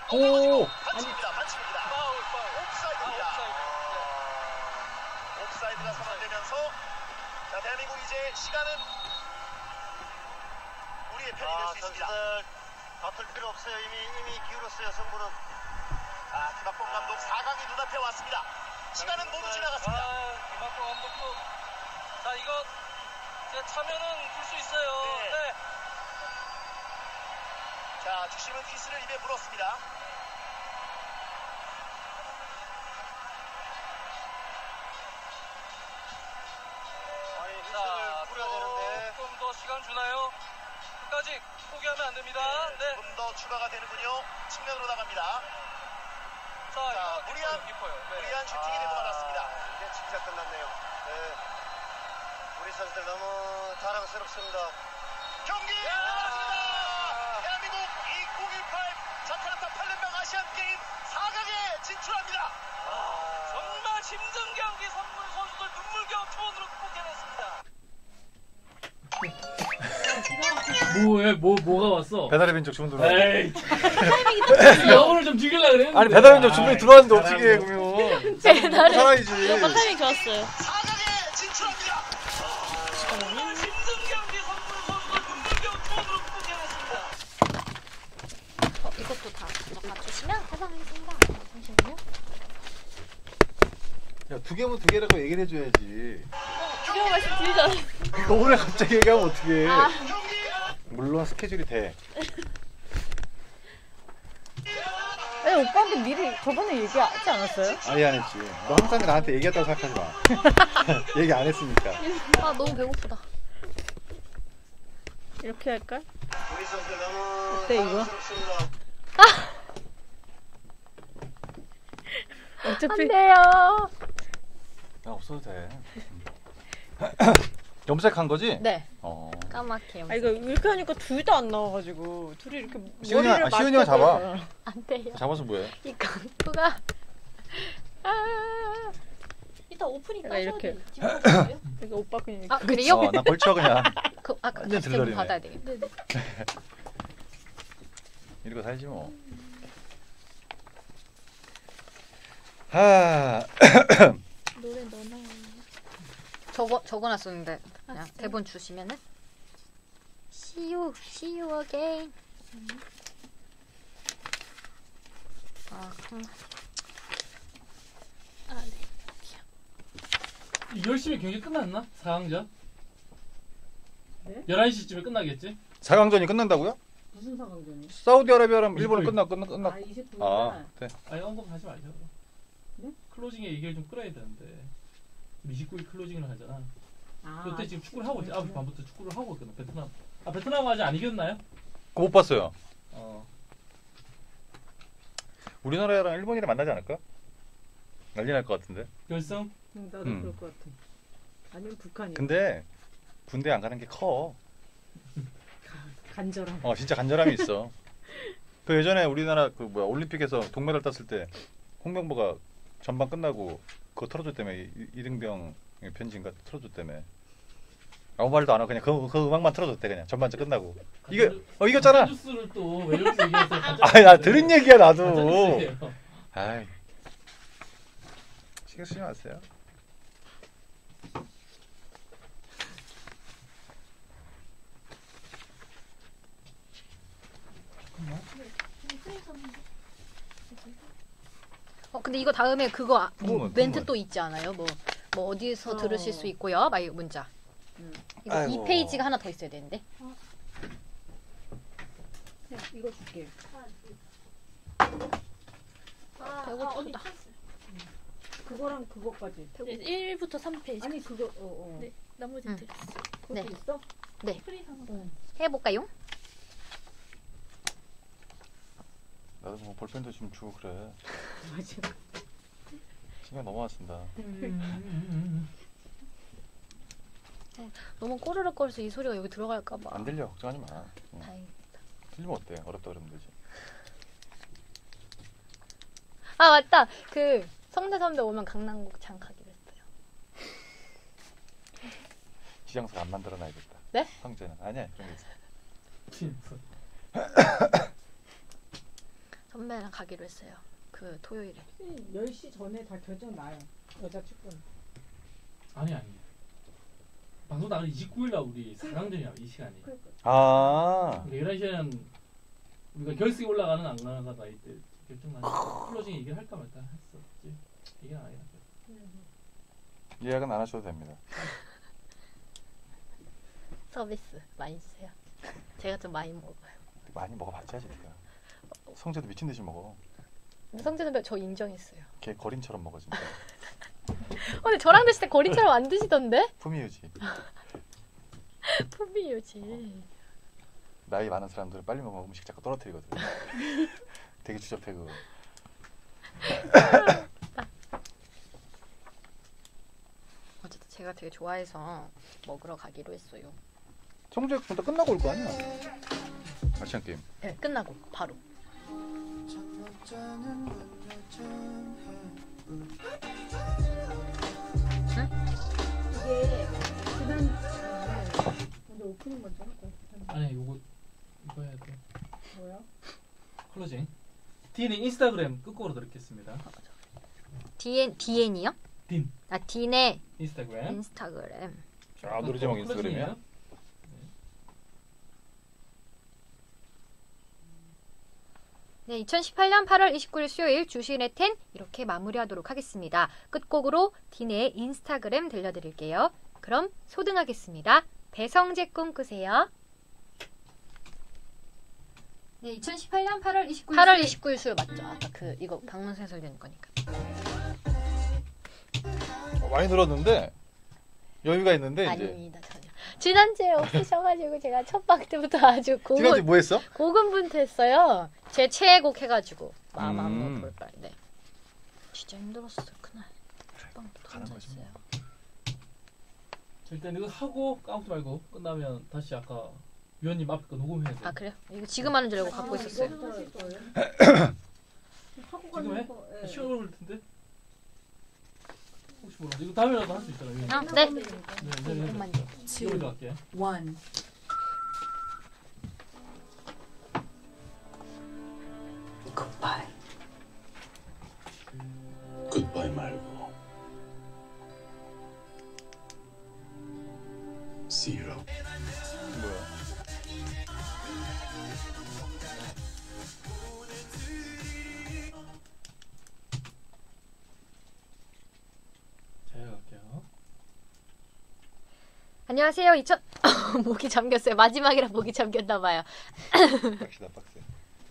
오. 반칙입니다. 반칙입니다. 옵사이드입니다. 옵사이드가 선언되면서 자 대한민국 이제 시간은 우리의 편이 될 수 있습니다. 다툴 필요 없어요. 이미 기울었어요. 승부는. 김학범 감독 4강이 눈앞에 왔습니다. 시간은 모두 지나갔습니다. 김학범 감독도 자 이거 이제 차면은 풀 수 있어요. 네. 네. 자 주심은 휘슬을 입에 물었습니다. 아니 휘슬을 자, 뿌려야 되는데. 조금 더 시간 주나요? 끝까지 포기하면 안 됩니다. 네. 조금 더 추가가 되는군요. 측면으로 나갑니다. 자, 무리한 깊어요. 네. 무리한 슈팅이 되고 말았습니다. 이제 진짜 끝났네요. 네. 우리 선수들 너무 자랑스럽습니다. 경기 끝났습니다. 대한민국 2018 자카르타 팔렘방 아시안 게임 4강에 진출합니다. 정말 힘든 경기 선수들 눈물겨운 투혼으로 극복해냈습니다. 뭐가 왔어? 배달의 민족 주문 들어와. 에이. 영혼을 좀 죽이려고 그랬는데. 아니 배달의 민족 주문이 들어왔는데 어떻게 해 그러면? 배달의 살아야지. 오빠 타이밍 좋았어요. 4강에 진출합니다. 정말 힘든 경기 선수들 눈물겨운 투혼으로 극복해냈습니다. 이것도 다 맞추시면 해방하겠습니다. 잠시만요. 야, 두 개면 두 개라고 얘기를 해줘야지. 두려워 말씀드리잖아요. 너 오늘 갑자기 얘기하면 어떡해. 아. 물론 스케줄이 돼. 아니 오빠한테 미리 저번에 얘기하지 않았어요? 아니 안 했지. 너 항상 나한테 얘기했다고 생각하지 마. 얘기 안 했으니까. 아 너무 배고프다. 이렇게 할까? 우리 선수들 너무 어때, 이거? 자랑스럽습니다. 어차피 안 돼요. 야, 없어도 돼. 염색한 거지? 네. 어. 까맣게. 아 이거 이렇게 하니까 둘 다 안 나와가지고 둘이 이렇게 시은이가- 머리를 시은이가 잡아. 맞대고 안 돼요. 잡아서 뭐해? 이 강도가. 이따 오프닝 내가 따셔야 이렇게. 돼. 지금 따셔요? 이거 오빠 그냥 아 그래요? 나 걸쳐 그냥. 아까 완전 들러리네. 받아야 되겠다. 이러고 살지 뭐. 하. 노래 넣어놔요. 적어놨었는데 그냥 대본 주시면은 See you again. 아 네. 열심히 경기 끝났나? 4강전? 네? 11시쯤에 끝나겠지? 4강전이 끝난다고요? 무슨 상황전이? 사우디아라비아랑 일본은 이거요. 끝나. 29일 아, 네. 아니 언급하지 말자고. 네? 클로징에 얘기를 좀 끌어야 되는데 29일 클로징을 하잖아. 아, 그때 지금 축구를 하고 있지. 9시 반부터 축구를 하고 있거든. 베트남 아직 안 이겼나요? 그거 못 봤어요. 어. 우리나라랑 일본이랑 만나지 않을까? 난리 날 것 같은데. 결승? 나도 음. 그럴 것 같아. 아니면 북한이. 근데 군대 안 가는 게 커. 간절함. 진짜 간절함이 있어. 그 예전에 우리나라 그 뭐야 올림픽에서 동메달 땄을 때 홍명보가 전반 끝나고 그거 털어줬다며. 이등병 편지인가 털어줬다며. 아무 말도 안 하고 그냥 그 음악만 틀어줬대 그냥 전반전 끝나고. 이겼잖아. 뉴스를 또 왜 이렇게 얘기했어요? 아니 나 들은 얘기야 나도. 뉴스예요. 아이 신경 쓰지 마세요. 근데 이거 다음에 그거 뭐, 멘트 뭐. 또 있지 않아요? 뭐 어디서 들으실 수 있고요. 막 이 문자. 이거 아이고. 2페이지가 하나 더 있어야 되는데. 이거 줄게. 배고프다. 그거랑 그거까지. 네, 1부터 3페이지. 아니 그거 네, 나머지 응. 드렸어요. 그거 네. 있어? 프리 상황. 해볼까요? 나도 뭐 볼펜도 좀 주고 그래. 맞아. 신경 너무 안 쓴다. 너무 꼬르륵거려서 이 소리가 여기 들어갈까봐. 안 들려 걱정하지 마. 응. 다행이다. 들리면 어때? 어렵다 그러면 되지. 아 맞다. 그 성대선배 오면 강남곡장 가기로 했어요. 지정석 안 만들어 놔야겠다. 네? 성재는 아니야 그런 게 있어. 진짜. 선배랑 가기로 했어요. 그 토요일에. 10시 전에 다 결정 나요. 여자 축구는. 아니. 방송 나가는 29일날 우리 4강전이야 이 시간이. 아. 그러니까 11시에는 우리가 결승에 올라가는 안 나가다 이때 결정나니까 클로징 얘기를 할까 말까 했었지. 얘기 안 하긴 하죠. 예약은 안 하셔도 됩니다. 서비스 많이 주세요. 제가 좀 많이 먹어요. 많이 먹어봤자 니까. 성재도 미친 듯이 먹어. 성재 선배 저 인정했어요. 걔 거린처럼 먹어 진짜. 근데 저랑 드실 때 거리처럼 안 드시던데? 품위유지. 품위유지. 나이 많은 사람들은 빨리 먹으면 음식 자꾸 떨어뜨리거든. 되게 주접해 그거. 어쨌든 제가 되게 좋아해서 먹으러 가기로 했어요. 성재 근데 끝나고 올 거 아니야? 아시안 게임. 네, 끝나고 바로. 이게 지난 먼저 오프닝 먼저 하고. 아니 이거 해야 돼. 뭐야? 클로징. 디는 인스타그램 끝곡으로 들었겠습니다. DN이요? 딘. 아 딘의 인스타그램. 인스타그램. 아 노래 제목 인스타그램이야? 클로징이에요? 네, 2018년 8월 29일 수요일 주시은의 10 이렇게 마무리하도록 하겠습니다. 끝곡으로 딘의 인스타그램 들려드릴게요. 그럼 소등하겠습니다. 배성재 꿈꾸세요. 네, 2018년 8월 29일 수요일 맞죠? 아까 그 이거 박문수 해설위원 거니까. 많이 들었는데 여유가 있는데 이제. 아닙니다 전혀. 지난주에 없으셔가지고 제가 첫 방 때부터 아주 지난주 뭐 했어? 고군분투했어요. 제 최애곡 해가지고 마음 한번 볼까. 네. 진짜 힘들었어요 그날. 첫 방부터 가는 거지 혼자 했어요. 일단 이거 하고 까먹지 말고 끝나면 다시 아까 위원님 앞에 거 녹음해야 돼. 아 그래요? 이거 지금 하는 줄 알고 갖고 있었어요. 하고 지금 가는 해? 거. 예. 시간 걸릴 텐데. 혹시 몰라. 이거 다음에라도 할 수 있잖아. 위원님. 아, 네. 네, 잠깐만요. 이거 먼저 할게. 1. Goodbye. 굿바이 말고 See you라고. 뭐야? 자, 갈게요. 안녕하세요. 목이 잠겼어요. 마지막이라 목이 잠겼나 봐요. 빡시다 빡세.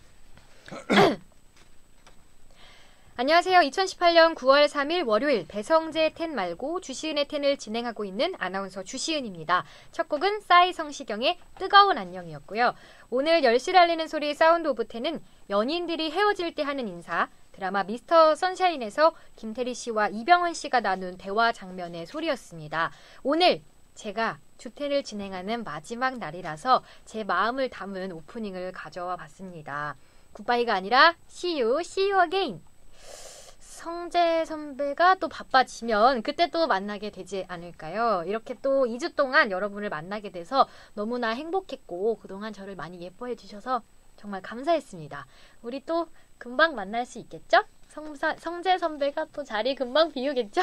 안녕하세요. 2018년 9월 3일 월요일 배성재 텐 말고 주시은의 텐을 진행하고 있는 아나운서 주시은입니다. 첫 곡은 싸이 성시경의 뜨거운 안녕이었고요. 오늘 10시를 알리는 소리 사운드 오브 텐은 연인들이 헤어질 때 하는 인사, 드라마 미스터 선샤인에서 김태리 씨와 이병헌 씨가 나눈 대화 장면의 소리였습니다. 오늘 제가 주텐을 진행하는 마지막 날이라서 제 마음을 담은 오프닝을 가져와 봤습니다. 굿바이가 아니라 See you again. 성재 선배가 또 바빠지면 그때 또 만나게 되지 않을까요? 이렇게 또 2주 동안 여러분을 만나게 돼서 너무나 행복했고 그동안 저를 많이 예뻐해 주셔서 정말 감사했습니다. 우리 또 금방 만날 수 있겠죠? 성재 선배가 또 자리 금방 비우겠죠?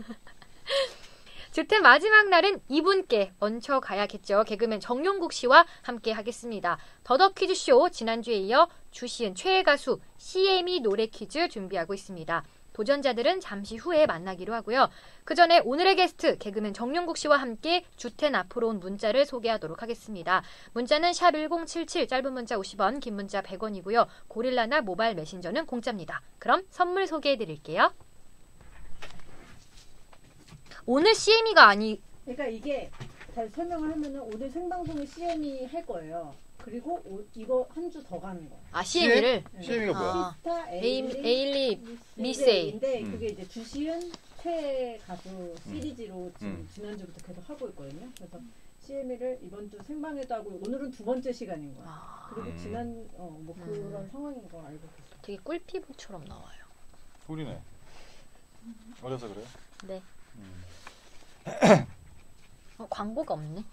주텐 마지막 날은 이분께 얹혀가야겠죠. 개그맨 정용국 씨와 함께 하겠습니다. 더더 퀴즈쇼 지난주에 이어 주시은 최애 가수 CM이 노래 퀴즈 준비하고 있습니다. 도전자들은 잠시 후에 만나기로 하고요. 그 전에 오늘의 게스트 개그맨 정용국 씨와 함께 주텐 앞으로 온 문자를 소개하도록 하겠습니다. 문자는 샵1077 짧은 문자 50원 긴 문자 100원이고요. 고릴라나 모바일 메신저는 공짜입니다. 그럼 선물 소개해드릴게요. 오늘 CM이가 그러니까 이게 잘 설명을 하면은 오늘 생방송을 CM이 할 거예요. 그리고 이거 한 주 더 가는 거야. 아 CM이를? CM이가 뭐야? 시스타 에일리 미세이. 근데 그게 이제 주시은 최애 가수 시리즈로 지금 지난주부터 계속 하고 있거든요. 그래서 CM이를 이번 주 생방에도 하고 오늘은 두 번째 시간인 거야. 그리고 지난 뭐 그런 상황인 거 알고 있어요. 되게 꿀피부처럼 나와요. 우리네. 어려서 그래요? 네. 광고가 없네.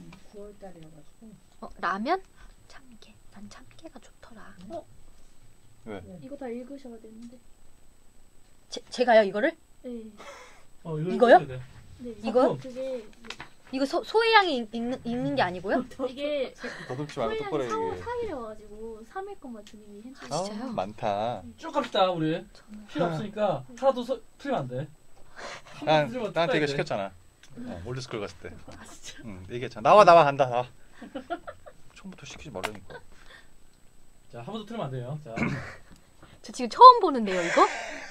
9월달이어가지고. 라면? 참깨. 난 참깨가 좋더라. 왜? 이거 다 읽으셔야 되는데. 제가요 이거를? 네. 이거요? 돼. 네. 이거요? 그게 이거 소혜양이 읽는 게 아니고요? 이게 더듬지 말고 똑바로 얘기해. 4일에 와가지고 3일 것만 주님이 해주세요. 아, 진짜요? 많다. 쭉 갑시다 우리. 필요 없으니까 하나도 틀리면 안 돼. 나한테 이거 시켰잖아. 올드스쿨 갔을 때. 아 진짜? 응, 얘기했잖아. 나와 간다. 나와. 처음부터 시키지 말라니까. 자, 한 번도 틀리면 안 돼요. 자. 저 지금 처음 보는데요 이거?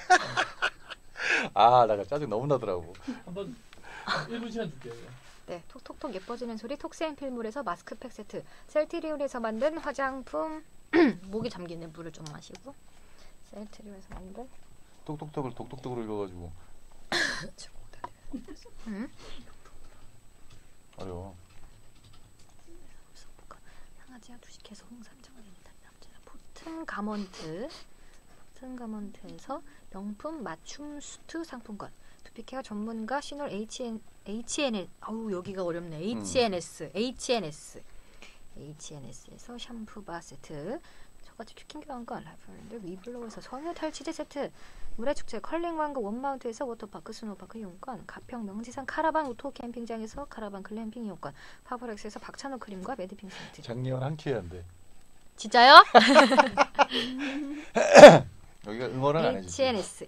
아, 나 짜증 너무 나더라고. 한번 1분 시간 줄게요. 네, 톡톡톡 예뻐지는 소리 톡스앤필물에서 마스크팩 세트, 셀트리온에서 만든 화장품. 목이 잠기네. 물을 좀 마시고. 셀트리온에서 만든 똑똑똑을 독똑똑으로 읽어가지고. 응? 어려워. 상아지와 주식회사 홍삼정원입니다. 포튼 가먼트에서 명품 맞춤 수트 상품권, 두피케어 전문가 시놀 HNS 아우 여기가 어렵네. HNS에서 샴푸바 세트, 저같이 치킨 교환권, 라이프랜드 위블로우에서 섬유 탈취제 세트, 물의 축제 컬링왕국 원마운트에서 워터파크 스노우파크 이용권, 가평 명지산 카라반 오토 캠핑장에서 카라반 글램핑 이용권, 파버렉스에서 박찬호 크림과 매드핑 세트. 작년 한 키에 안 돼. 진짜요? 여기가 응원은 안 해주지.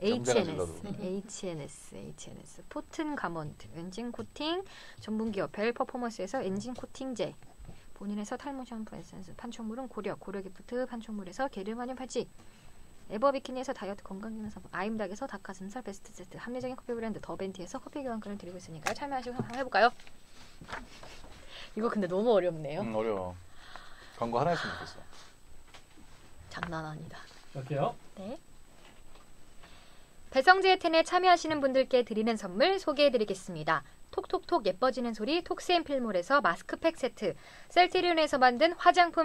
HNS 포튼 가먼트 엔진 코팅 전문기업 벨 퍼포먼스에서 엔진 코팅제, 본인에서 탈모 샴푸 에센스, 판촉물은 고려 기프트 판촉물에서 게르마늄 팔찌, 에버비키니에서 다이어트 건강기능 상품, 아임닭에서 닭가슴살 베스트 세트, 합리적인 커피 브랜드 더벤티에서 커피 교환권을 드리고 있으니까요. 참여하시고 한번 해볼까요? 이거 근데 너무 어렵네요. 어려워. 광고 하나 했으면 좋겠어. 장난 아니다. 갈게요. 네. 배성재의 텐에 참여하시는 분들께 드리는 선물 소개해드리겠습니다. 톡톡톡 예뻐지는 소리 톡스앤필몰에서 마스크팩 세트, 셀트리온에서 만든 화장품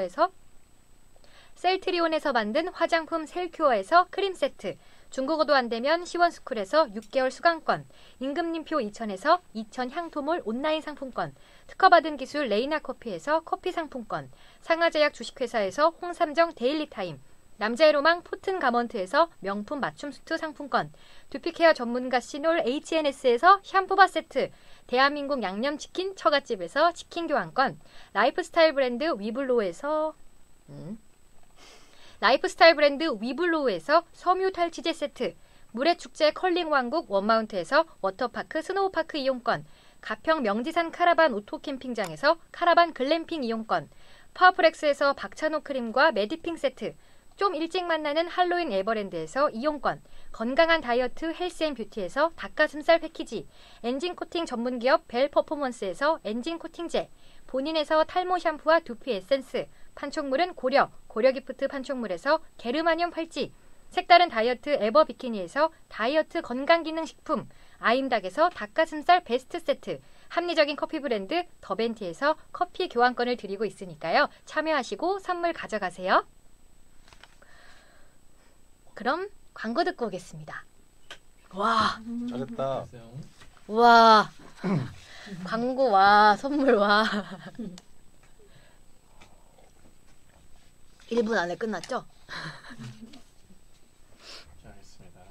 셀큐어에서 크림 세트, 중국어도 안되면 시원스쿨에서 6개월 수강권, 임금님표 2000에서 2000 향토몰 온라인 상품권, 특허받은 기술 레이나 커피에서 커피 상품권, 상하제약 주식회사에서 홍삼정 데일리타임, 남자의 로망 포튼 가먼트에서 명품 맞춤 수트 상품권, 두피케어 전문가 시놀 HNS에서 샴푸바 세트, 대한민국 양념치킨 처갓집에서 치킨 교환권, 라이프스타일 브랜드 위블로우에서 섬유 탈취제 세트, 물의 축제 컬링 왕국 원마운트에서 워터파크 스노우파크 이용권, 가평 명지산 카라반 오토 캠핑장에서 카라반 글램핑 이용권, 파워프렉스에서 박찬호 크림과 매디핑 세트, 좀 일찍 만나는 할로윈 에버랜드에서 이용권, 건강한 다이어트 헬스앤뷰티에서 닭가슴살 패키지, 엔진 코팅 전문기업 벨 퍼포먼스에서 엔진 코팅제, 본인에서 탈모 샴푸와 두피 에센스, 판촉물은 고려 기프트 판촉물에서 게르마늄 팔찌, 색다른 다이어트 에버 비키니에서 다이어트 건강기능식품, 아임닭에서 닭가슴살 베스트 세트, 합리적인 커피 브랜드 더벤티에서 커피 교환권을 드리고 있으니까요. 참여하시고 선물 가져가세요. 그럼 광고 듣고 오겠습니다. 와. 잘했다. 와. 광고 와. 선물 와. 1분 안에 끝났죠? 자, 알겠습니다.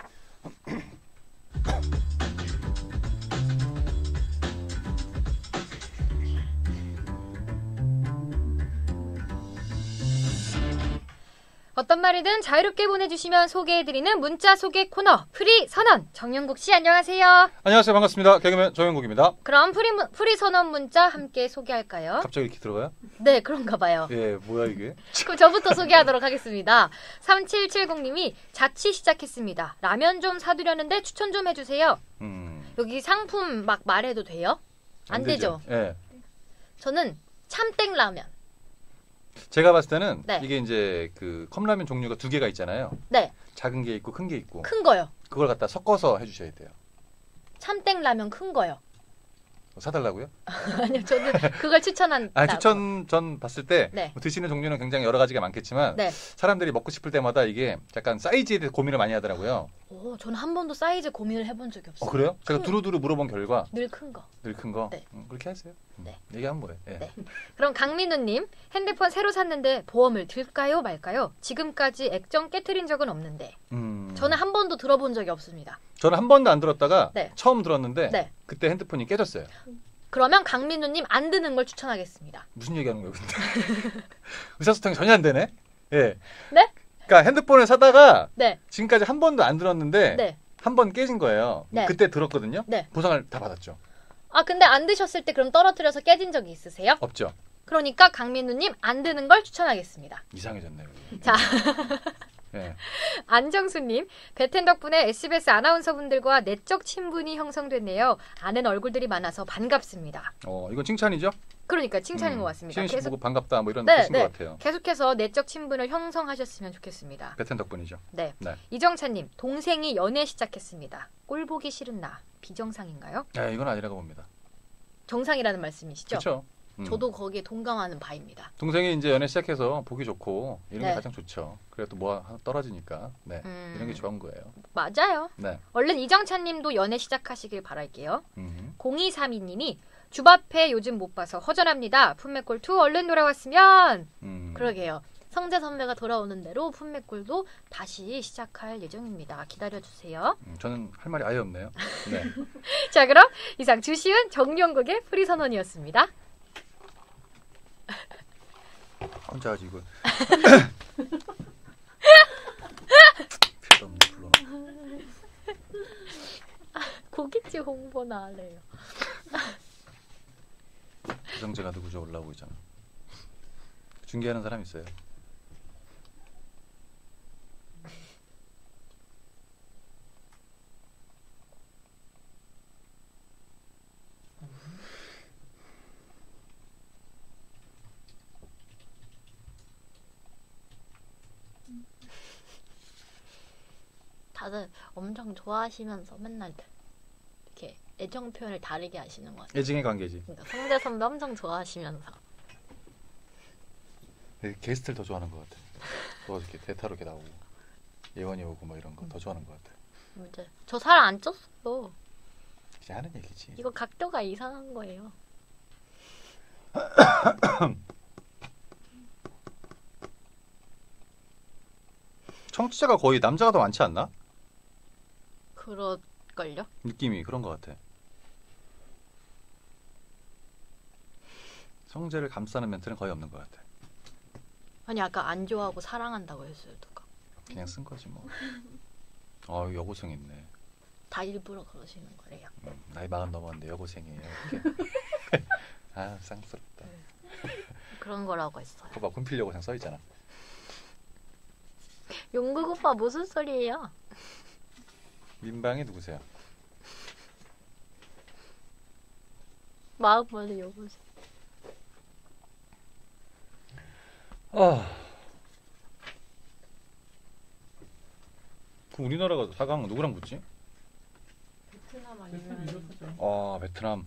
어떤 말이든 자유롭게 보내주시면 소개해드리는 문자 소개 코너 프리 선언. 정영국 씨 안녕하세요. 안녕하세요. 반갑습니다. 개그맨 정영국입니다. 그럼 프리 선언 문자 함께 소개할까요? 갑자기 이렇게 들어가요? 네, 그런가 봐요. 예, 뭐야 이게? 그럼 저부터 소개하도록 하겠습니다. 3770님이 자취 시작했습니다. 라면 좀 사두려는데 추천 좀 해주세요. 여기 상품 막 말해도 돼요? 안 되죠? 예. 저는 참땡 라면. 제가 봤을 때는 네. 이게 이제 그 컵라면 종류가 두 개가 있잖아요. 네. 작은 게 있고 큰 게 있고. 큰 거요. 그걸 갖다 섞어서 해주셔야 돼요. 참땡 라면 큰 거요. 사달라고요? 아니요, 저는 그걸 추천한다. 아니 추천 전 봤을 때 네. 드시는 종류는 굉장히 여러 가지가 많겠지만 네. 사람들이 먹고 싶을 때마다 이게 약간 사이즈에 대해 고민을 많이 하더라고요. 오, 저는 한 번도 사이즈 고민을 해본 적이 없어요. 그래요? 제가 두루두루 물어본 결과 늘 큰 거. 늘 큰 거. 네. 그렇게 하세요. 네. 얘기하면 뭐해? 예. 네. 그럼 강민우님, 핸드폰 새로 샀는데 보험을 들까요 말까요? 지금까지 액정 깨트린 적은 없는데 저는 한 번도 들어본 적이 없습니다. 저는 한 번도 안 들었다가 네. 처음 들었는데 네. 그때 핸드폰이 깨졌어요. 그러면 강민우님 안 드는 걸 추천하겠습니다. 무슨 얘기하는 거예요, 근데? 의사소통이 전혀 안 되네. 예. 네? 그러니까 핸드폰을 사다가 네. 지금까지 한 번도 안 들었는데 네. 한 번 깨진 거예요. 네. 그때 들었거든요. 네. 보상을 다 받았죠. 아, 근데 안 드셨을 때 그럼 떨어뜨려서 깨진 적이 있으세요? 없죠. 그러니까 강민우님 안 드는 걸 추천하겠습니다. 이상해졌네요. 자, 예. 안정수님, 배텐 덕분에 SBS 아나운서분들과 내적 친분이 형성됐네요. 아는 얼굴들이 많아서 반갑습니다. 이건 칭찬이죠? 그러니까 칭찬인 것 같습니다. 시은 씨 계속, 보고 반갑다 뭐 이런 네, 뜻인 네. 것 같아요. 계속해서 내적 친분을 형성하셨으면 좋겠습니다. 배텐 덕분이죠. 네. 네. 이정찬님, 동생이 연애 시작했습니다. 꼴 보기 싫은 나. 비정상인가요? 네, 이건 아니라고 봅니다. 정상이라는 말씀이시죠? 그렇죠. 저도 거기에 동감하는 바입니다. 동생이 이제 연애 시작해서 보기 좋고 이런 네. 게 가장 좋죠. 그래도 뭐 하나 떨어지니까 네, 이런 게 좋은 거예요. 맞아요. 네. 얼른 이정찬님도 연애 시작하시길 바랄게요. 0232님이 주바페 요즘 못 봐서 허전합니다. 품맥골2 얼른 돌아왔으면. 그러게요. 성재 선배가 돌아오는 대로 품맥골도 다시 시작할 예정입니다. 기다려주세요. 저는 할 말이 아예 없네요. 네. 자, 그럼 이상 주시은 정용국의 프리선언이었습니다. 혼자 하지 이거. 고깃집 홍보나 하래요. 배성재가 누구죠? 올라오고 있잖아. 중계하는 사람 있어요. 다들 엄청 좋아하시면서 맨날 이렇게 애정 표현을 다르게 하시는 것 같아요. 애증의 관계지. 그러니까 성재 선배 엄청 좋아하시면서. 네, 게스트를 더 좋아하는 것 같아. 또 이렇게 대타로 이렇게 나오고 예원이 오고 뭐 이런 거 더 좋아하는 것 같아. 이제 저 살 안 쪘어요. 이제 하는 얘기지. 이거 각도가 이상한 거예요. 청취자가 거의 남자가 더 많지 않나? 그럴걸요? 느낌이 그런 것 같아. 성재를 감싸는 멘트는 거의 없는 것 같아. 아니 아까 안 좋아하고 사랑한다고 했어요 누가. 그냥 쓴 거지 뭐. 여고생 있네. 다 일부러 그러시는 거래요. 나이 40 넘었는데 여고생이에요. 이렇게. 아 쌍스럽다. 그런 거라고 했어요. 그거 봐 군필 여고생 써 있잖아. 용국 오빠 무슨 소리예요? 민방이 누구세요? 마음만의 여보세요. 그럼 우리나라가 4강 누구랑 붙지? 베트남 아니면 베트남.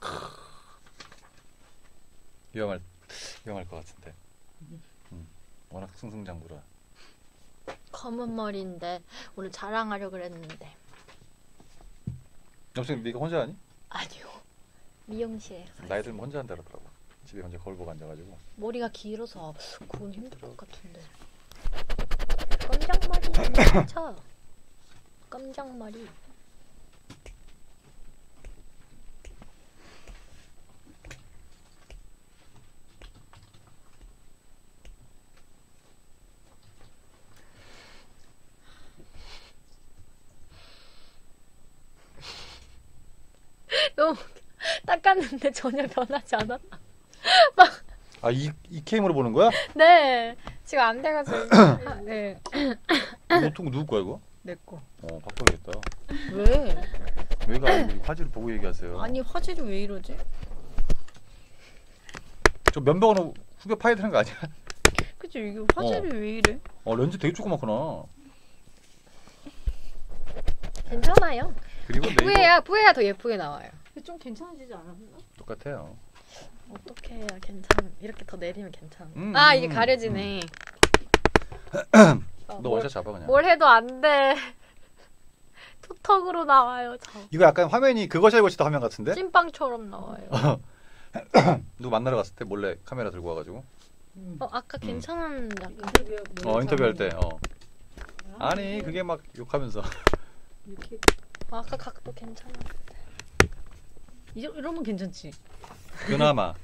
위험할 것 같은데. 워낙 승승장구라. 검은 머리인데 오늘 자랑하려고 그랬는데. 여보세요, 네가 혼자 하니? 아니요. 미용실에서. 나이 들면 혼자 한다 그러더라고. 집에 혼자 거울 보고 앉아가지고. 머리가 길어서 그건 힘들 것 같은데. 깜짝머리 괜찮죠? 깜짝머리. 너무 닦았는데 전혀 변하지 않았다. 막. 이 케이크로 보는 거야? 네. 지금 안 돼가지고. 네. 보통 누구 거야 이거? 내 거. 바꿔야겠다. 왜? 왜가 화질을 보고 얘기하세요. 아니 화질이 왜 이러지? 저 면봉으로 후벼 파야 되는 거 아니야? 그치 이게 화질이 왜 이래? 렌즈 되게 조그맣구나. 괜찮아요. 그리고 뿌에야 더 예쁘게 나와요. 좀 괜찮아지지 않았나? 똑같아요. 어떻게 해야 괜찮? 이렇게 더 내리면 괜찮아. 이게 가려지네. 너 원샷 잡아 그냥. 뭘 해도 안 돼. 투턱으로 나와요. 이거 약간 화면이 그것이 알고 싶다 화면 같은데? 찐빵처럼 나와요. 누구 만나러 갔을 때 몰래 카메라 들고 와가지고. 아까 괜찮은 약간 인터뷰할 때. 아니 그게 막 욕하면서. 아까 각도 괜찮았는데. 이러면 괜찮지. 그나마.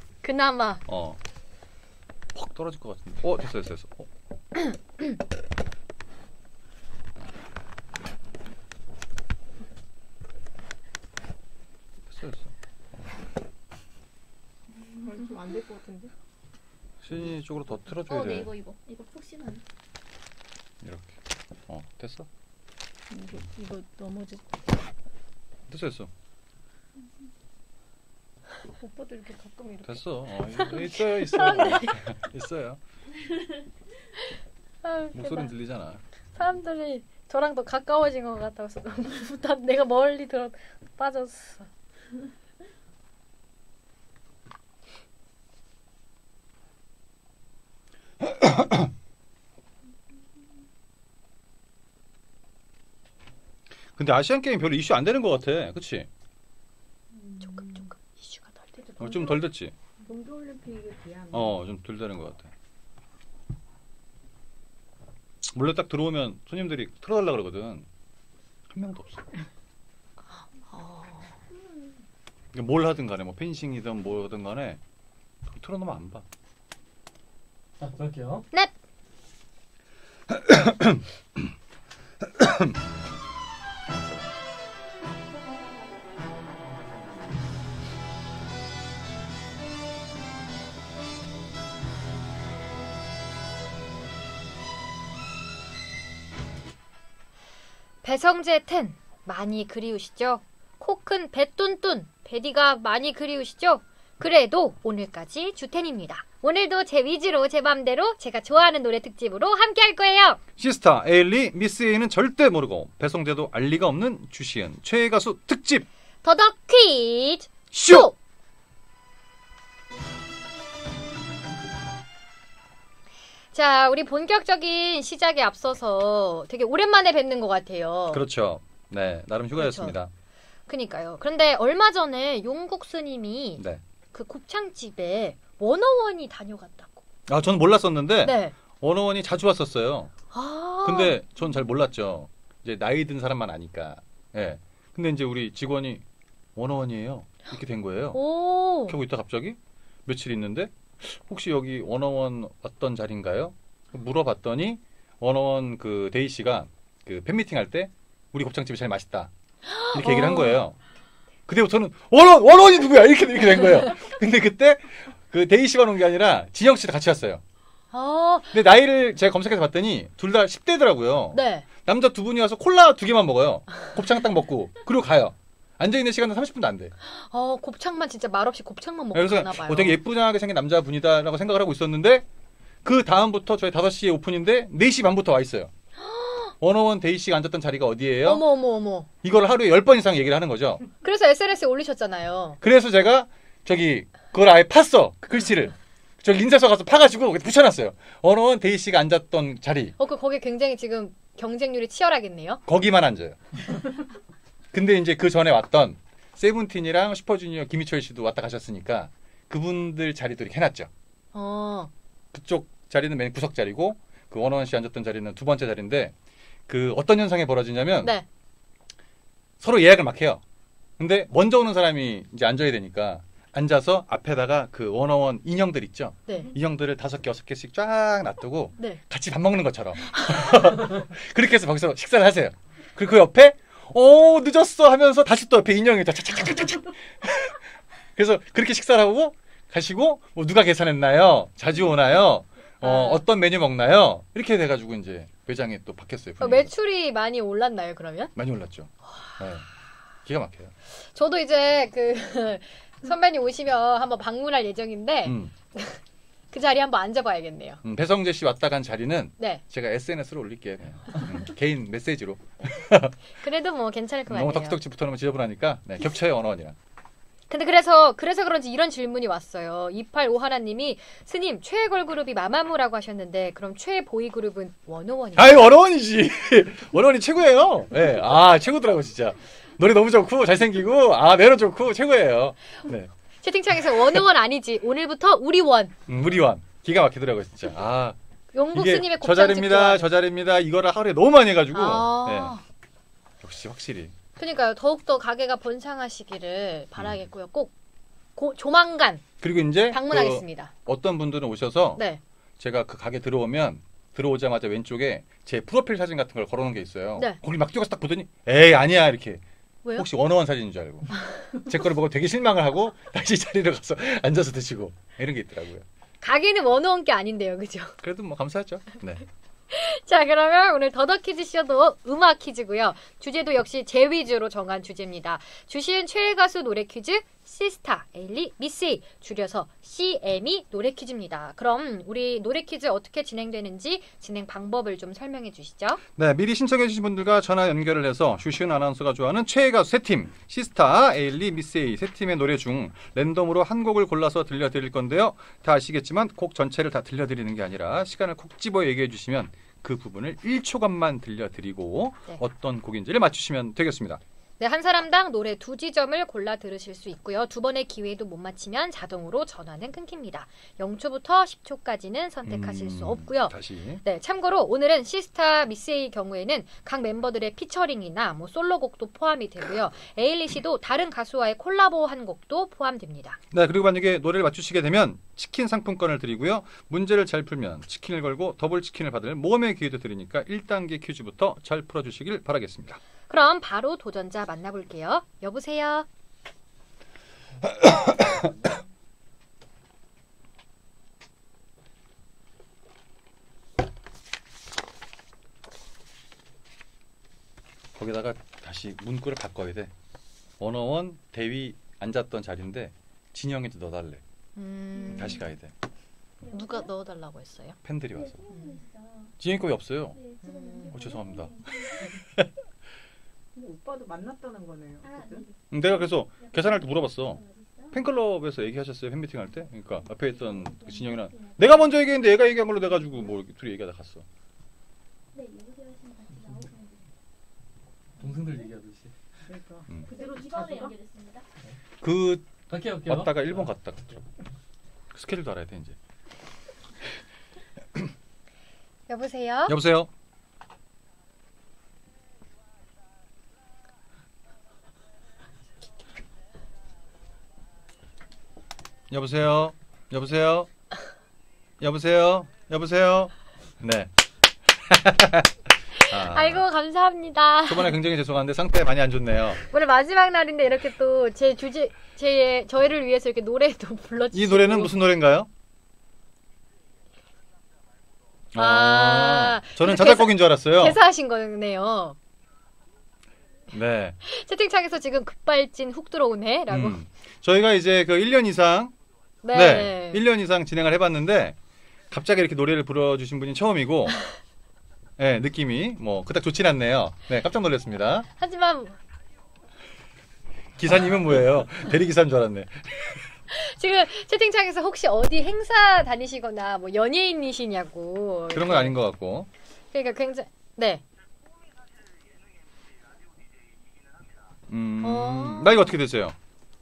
확 떨어질 것 같은데. 됐어. 됐어. 좀 안 될 것 같은데. 신이 쪽으로 더 틀어줘야 돼. 네, 이거 푹신하네. 이렇게. 됐어. 이거 넘어지. 됐어. 오빠도 이렇게 가끔 이렇게. 됐어. 있어요. 목소리는 들리잖아. 사람들이 저랑 더 가까워진 것 같아서 너무 내가 멀리 빠졌어. 근데 아시안 게임 별로 이슈 안 되는 것 같아, 그렇지? 조금 이슈가 덜 되죠. 좀 덜 됐지. 동계올림픽에 비하면. 좀 덜 되는 것 같아. 원래 딱 들어오면 손님들이 틀어달라 그러거든. 한 명도 없어. 뭘 하든 간에 뭐 펜싱이든 뭐든 간에 틀어놓으면 안 봐. 자, 들어갈게요. 네. 배성재 텐 많이 그리우시죠? 코 큰 배뚠뚠 베디가 많이 그리우시죠? 그래도 오늘까지 주텐입니다. 오늘도 제 위주로 제 맘대로 제가 좋아하는 노래 특집으로 함께 할 거예요. 시스타 에일리 미스 A는 절대 모르고 배성재도 알 리가 없는 주시은 최애 가수 특집 더더 퀴즈 쇼! 자, 우리 본격적인 시작에 앞서서 되게 오랜만에 뵙는 것 같아요. 그렇죠. 네, 나름 휴가였습니다. 그러니까요. 그런데 얼마 전에 용국 스님이 네. 그 곱창집에 워너원이 다녀갔다고. 저는 몰랐었는데 네. 워너원이 자주 왔었어요. 아. 근데 전 잘 몰랐죠. 이제 나이 든 사람만 아니까. 예. 근데 이제 우리 직원이 워너원이에요. 이렇게 된 거예요. 오. 하고 있다 갑자기 며칠 있는데 혹시 여기 워너원 왔던 자리인가요? 물어봤더니 워너원 그 데이 씨가 그 팬미팅 할 때 우리 곱창집이 제일 맛있다 이렇게 얘기를 한 거예요. 그때부터는 원원이 누구야 이렇게 된 거예요. 근데 그때 그 데이 씨가 온 게 아니라 진영 씨도 같이 왔어요. 근데 나이를 제가 검색해서 봤더니 둘 다 10대더라고요. 네. 남자 두 분이 와서 콜라 2개만 먹어요. 곱창 딱 먹고 그리고 가요. 앉아있는 시간은 30분도 안 돼. 곱창만 진짜 말없이 곱창만 먹고 그래서 가나 봐요. 되게 예쁘장하게 생긴 남자분이다라고 생각을 하고 있었는데 그 다음부터 저희 5시에 오픈인데 4시 반부터 와 있어요. 워너원 데이 씨가 앉았던 자리가 어디예요? 어머. 이걸 하루에 10번 이상 얘기를 하는 거죠. 그래서 SNS에 올리셨잖아요. 그래서 제가 그걸 아예 팠어. 그 글씨를. 저기 인쇄소 가서 파가지고 붙여놨어요. 워너원 데이 씨가 앉았던 자리. 거기 굉장히 지금 경쟁률이 치열하겠네요. 거기만 앉아요. 근데 이제 그 전에 왔던 세븐틴이랑 슈퍼주니어 김희철 씨도 왔다 가셨으니까 그분들 자리도 이렇게 해놨죠. 그쪽 자리는 맨 구석 자리고 그 원원 씨 앉았던 자리는 두 번째 자리인데 그 어떤 현상이 벌어지냐면 네. 서로 예약을 막 해요. 근데 먼저 오는 사람이 이제 앉아야 되니까 앉아서 앞에다가 그 원어원 인형들 있죠. 네. 인형들을 5개, 6개씩 쫙 놔두고 네. 같이 밥 먹는 것처럼 그렇게 해서 거기서 식사를 하세요. 그리고 그 옆에 늦었어 하면서 다시 또 옆에 인형이 차차차차차 그래서 그렇게 식사를 하고 가시고 뭐 누가 계산했나요? 자주 오나요? 어떤 메뉴 먹나요? 이렇게 돼가지고 이제 매장에 또 바뀌었어요. 매출이 많이 올랐나요 그러면? 많이 올랐죠. 네. 기가 막혀요. 저도 이제 그 선배님 오시면 한번 방문할 예정인데 그 자리에 한번 앉아봐야겠네요. 배성재 씨 왔다 간 자리는 네. 제가 SNS로 올릴게요. 개인 메시지로. 그래도 뭐 괜찮을 것 같아요. 너무 덕지덕지 붙어놓으면 지저분하니까 겹쳐요 언어원이랑. 근데 그래서 그런지 이런 질문이 왔어요. 285 하나님이 스님 최애 걸그룹이 마마무라고 하셨는데 그럼 최애 보이그룹은 워너원이에요? 아이 원어원이지. 원어원이 최고예요. 네. 아 최고더라고 진짜. 노래 너무 좋고 잘생기고 매너 좋고 최고예요. 네. 채팅창에서 원어원 아니지. 오늘부터 우리 원. 우리 원. 기가 막히더라고 진짜. 용국 이게 스님의 저 자리입니다. 이거를 하루에 너무 많이 해가지고. 네. 역시 확실히. 그러니까요. 더욱더 가게가 번창하시기를 바라겠고요. 꼭 조만간 그리고 이제 방문하겠습니다. 어떤 분들은 오셔서 네. 제가 그 가게 들어오자마자 왼쪽에 제 프로필 사진 같은 걸 걸어놓은 게 있어요. 네. 거기 막 뛰어가서 딱 보더니 에이 아니야 이렇게. 왜요? 혹시 원어원 사진인 줄 알고 제 거를 보고 되게 실망을 하고 다시 자리로 가서 앉아서 드시고 이런 게 있더라고요. 가게는 원어원 게 아닌데요. 그죠? 그래도 뭐 감사하죠. 네. 자, 그러면 오늘 더더 퀴즈 쇼도 음악 퀴즈고요. 주제도 역시 제 위주로 정한 주제입니다. 주시은 최애 가수 노래 퀴즈 시스타, 에일리, 미스이 줄여서 CM이 노래 퀴즈입니다. 그럼 우리 노래 퀴즈 어떻게 진행되는지 진행 방법을 좀 설명해 주시죠. 네, 미리 신청해 주신 분들과 전화 연결을 해서 주시은 아나운서가 좋아하는 최애 가수 세 팀, 시스타, 에일리, 미스이 세 팀의 노래 중 랜덤으로 한 곡을 골라서 들려드릴 건데요. 다 아시겠지만 곡 전체를 다 들려드리는 게 아니라 시간을 콕 집어 얘기해 주시면 그 부분을 1초간만 들려드리고 어떤 곡인지를 맞추시면 되겠습니다. 네, 한 사람당 노래 2지점을 골라 들으실 수 있고요. 2번의 기회도 못 맞히면 자동으로 전화는 끊깁니다. 0초부터 10초까지는 선택하실 수 없고요. 다시. 네, 참고로 오늘은 시스타 미스의 경우에는 각 멤버들의 피처링이나 솔로곡도 포함이 되고요. 에일리 씨도 다른 가수와의 콜라보한 곡도 포함됩니다. 네, 그리고 만약에 노래를 맞추시게 되면 치킨 상품권을 드리고요. 문제를 잘 풀면 치킨을 걸고 더블 치킨을 받을 모험의 기회도 드리니까 1단계 퀴즈부터 잘 풀어주시길 바라겠습니다. 그럼 바로 도전자 만나볼게요. 여보세요? 거기다가 다시 문구를 바꿔야 돼. 원어원 대위 앉았던 자리인데 진영이도 넣어달래. 다시 가야 돼. 누가 넣어달라고 했어요? 팬들이 와서. 진영이 거기 없어요. 죄송합니다. 오빠도 만났다는 거네요. 어쨌든. 내가 그래서 계산할 때 물어봤어. 팬클럽에서 얘기하셨어요? 팬미팅 할 때? 그러니까 앞에 있던 그 진영이랑 내가 먼저 얘기했는데 얘가 얘기한 걸로 돼가지고 뭐 둘이 얘기하다 갔어. 동생들 얘기하듯이. 그러니까. 그대로 이번에 연결했습니다. 갈게요. 왔다가 일본 갔다 갔더라고. 스케줄도 알아야 돼 이제. 여보세요? 여보세요? 여보세요? 여보세요? 여보세요? 여보세요? 네. 아이고 감사합니다. 초반에 굉장히 죄송한데 상태 많이 안 좋네요. 오늘 마지막 날인데 이렇게 또 제 저희를 위해서 이렇게 노래도 불러주시고. 이 노래는 무슨 노래인가요? 저는 자작곡인 줄 알았어요. 개사하신 거네요. 네. 채팅창에서 지금 급발진 훅 들어오네라고. 저희가 이제 그 1년 이상 네. 1년 이상 진행을 해봤는데 갑자기 이렇게 노래를 불러주신 분이 처음이고 네, 느낌이 뭐 그닥 좋진 않네요. 네, 깜짝 놀랐습니다. 하지만 기사님은 뭐예요? 대리기사인 줄 알았네. 지금 채팅창에서 혹시 어디 행사 다니시거나 뭐 연예인이시냐고. 그런 건 아닌 것 같고. 그러니까 굉장히 네. 나이가 어떻게 되세요?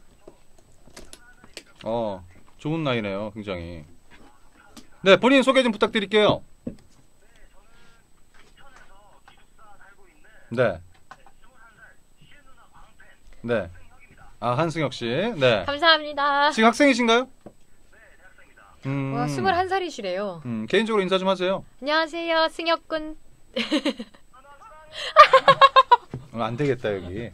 좋은 나이네요, 굉장히. 네, 본인 소개 좀 부탁드릴게요. 네. 네. 한승혁 씨. 네. 감사합니다. 지금 학생이신가요? 와, 21살이시래요. 개인적으로 인사 좀 하세요. 안녕하세요, 승혁군. 안 되겠다, 여기.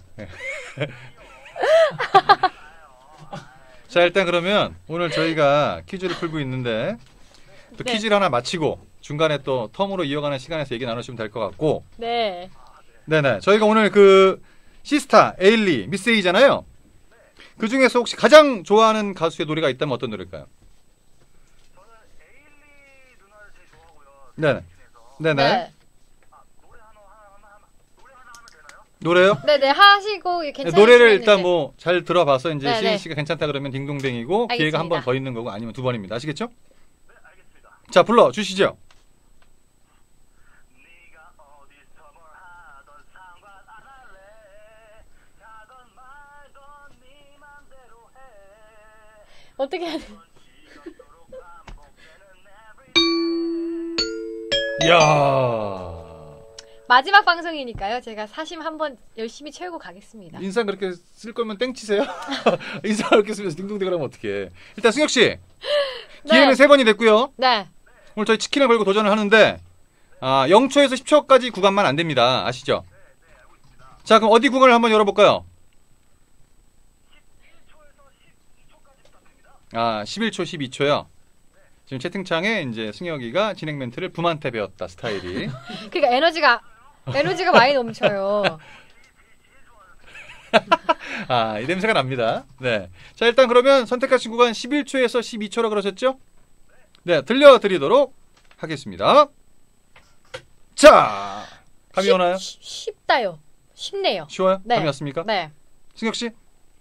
자, 일단 그러면 오늘 저희가 퀴즈를 풀고 있는데 또 퀴즈를 하나 마치고 중간에 또 텀으로 이어가는 시간에서 얘기 나누시면 될 것 같고. 네. 네네. 저희가 오늘 그 시스타, 에일리, 미스에이잖아요. 그 중에서 혹시 가장 좋아하는 가수의 노래가 있다면 어떤 노래일까요? 저는 에일리 누나를 제일 좋아하고요. 네네. 네네. 네. 노래 하나 하면 되나요? 노래요? 네네 하시고 괜찮으시면 노래를 일단 이제- 뭐 잘 들어봐서 이제 네네. 시은 씨가 괜찮다 그러면 딩동댕이고 기회가 한 번 알겠습니다. 더 있는 거고 아니면 두 번입니다. 아시겠죠? 자 불러 주시죠. 어떻게 해야 돼? 이야. 마지막 방송이니까요. 제가 사심 한번 열심히 채우고 가겠습니다. 인상 그렇게 쓸 거면 땡 치세요. 인상 그렇게 쓰면서 딩동댕 하면 어떡해. 일단 승혁 씨 기회는 네. 3번이 됐고요. 네. 오늘 저희 치킨을 걸고 도전을 하는데 0초에서 10초까지 구간만 안 됩니다. 아시죠? 자 그럼 어디 구간을 한번 열어볼까요? 11초, 12초요. 지금 채팅창에 이제 승혁이가 진행 멘트를 부한테 배웠다 스타일이. 그러니까 에너지가 많이 넘쳐요. 이 냄새가 납니다. 네. 자, 일단 그러면 선택하신 구간 11초에서 12초라 그러셨죠? 네, 들려드리도록 하겠습니다. 자, 감이 오나요? 쉽다요. 쉽네요. 쉬워요? 네. 감이 왔습니까? 네. 승혁 씨?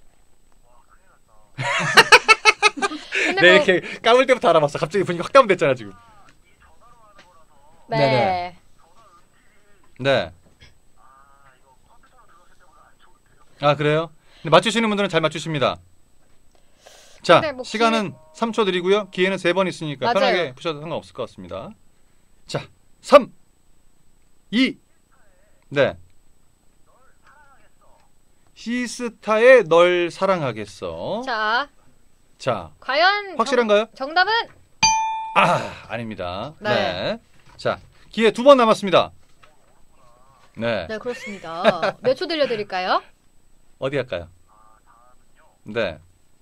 근데 네, 뭐- 이렇게 까불 때부터 알아봤어. 갑자기 분위기 확 다운됐잖아, 지금. 네. 네네. 네. 그래요? 근데 맞추시는 분들은 잘 맞추십니다. 자, 근데 뭐 시간은 3초 드리고요. 기회는 3번 있으니까 맞아요. 편하게 푸셔도 상관없을 것 같습니다. 자, 3, 2, 네. 시스타의 널 사랑하겠어. 자, 과연 확실한가요? 정답은 아닙니다. 네. 네. 자, 기회 2번 남았습니다. 네. 네, 그렇습니다. 몇 초 들려드릴까요? 어디 할까요? 네.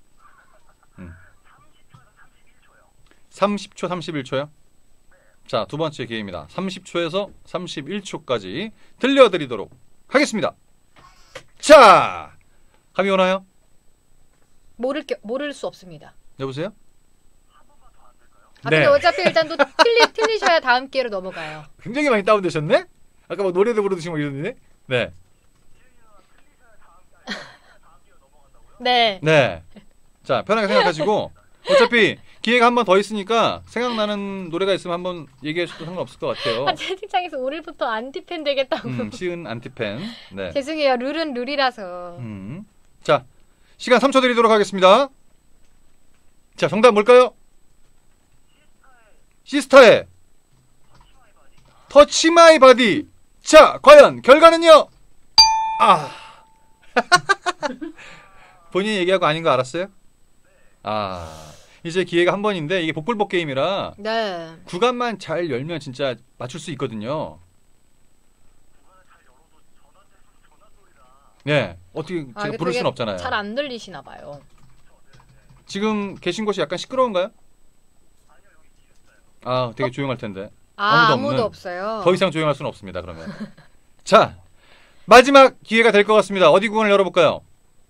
30초, 31초요? 자, 두 번째 기회입니다. 30초에서 31초까지 들려드리도록 하겠습니다. 자, 감이 오나요? 모를 수 없습니다. 여보세요? 근데 어차피 일단 또 틀리셔야 다음 기회로 넘어가요. 굉장히 많이 다운되셨네? 아까 막 노래도 부르듯이 막 이러는데? 네. 네. 네. 자, 편하게 생각하시고 어차피 기회가 한 번 더 있으니까 생각나는 노래가 있으면 한번 얘기해 주셔도 상관없을 것 같아요. 채팅창에서 오늘부터 안티팬 되겠다고. 시은 안티팬. 네. 죄송해요. 룰은 룰이라서. 자, 시간 3초 드리도록 하겠습니다. 자, 정답 뭘까요? 시스타의 터치 마이 바디. 자, 과연 결과는요? 본인이 얘기하고 아닌 거 알았어요? 이제 기회가 한 번인데 이게 복불복 게임이라 네. 구간만 잘 열면 진짜 맞출 수 있거든요. 네, 어떻게 제가 부를 수는 없잖아요. 잘 안 들리시나 봐요. 지금 계신 곳이 약간 시끄러운가요? 되게 조용할 텐데. 아무도 없어요. 더 이상 조용할 수는 없습니다. 그러면 자, 마지막 기회가 될 것 같습니다. 어디 구간을 열어볼까요?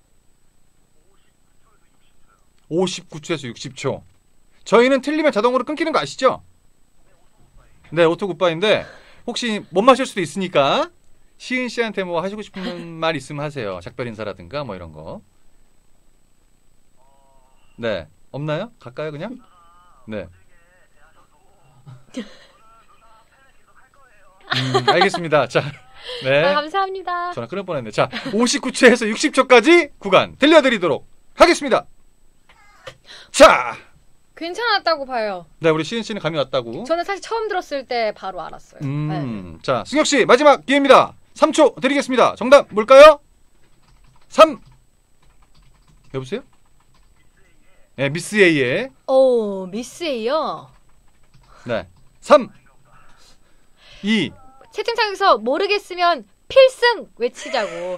59초에서 60초. 저희는 틀리면 자동으로 끊기는 거 아시죠? 네, 오토 굿바인데 혹시 못 마실 수도 있으니까 시은 씨한테 뭐 하시고 싶은 말 있으면 하세요. 작별 인사라든가 뭐 이런 거. 네, 없나요? 갈까요 그냥? 네. 알겠습니다. 자, 네. 감사합니다. 전화 끊을 뻔했네. 자, 59초에서 60초까지 구간 들려드리도록 하겠습니다. 자, 괜찮았다고 봐요. 네, 우리 시은 씨는 감이 왔다고. 저는 사실 처음 들었을 때 바로 알았어요. 네. 자, 승혁 씨 마지막 기회입니다. 3초 드리겠습니다. 정답 뭘까요? 3. 여보세요? 네, 미스 A의. 오, 미스 A요. 네, 3, 2. 채팅창에서 모르겠으면 필승 외치자고.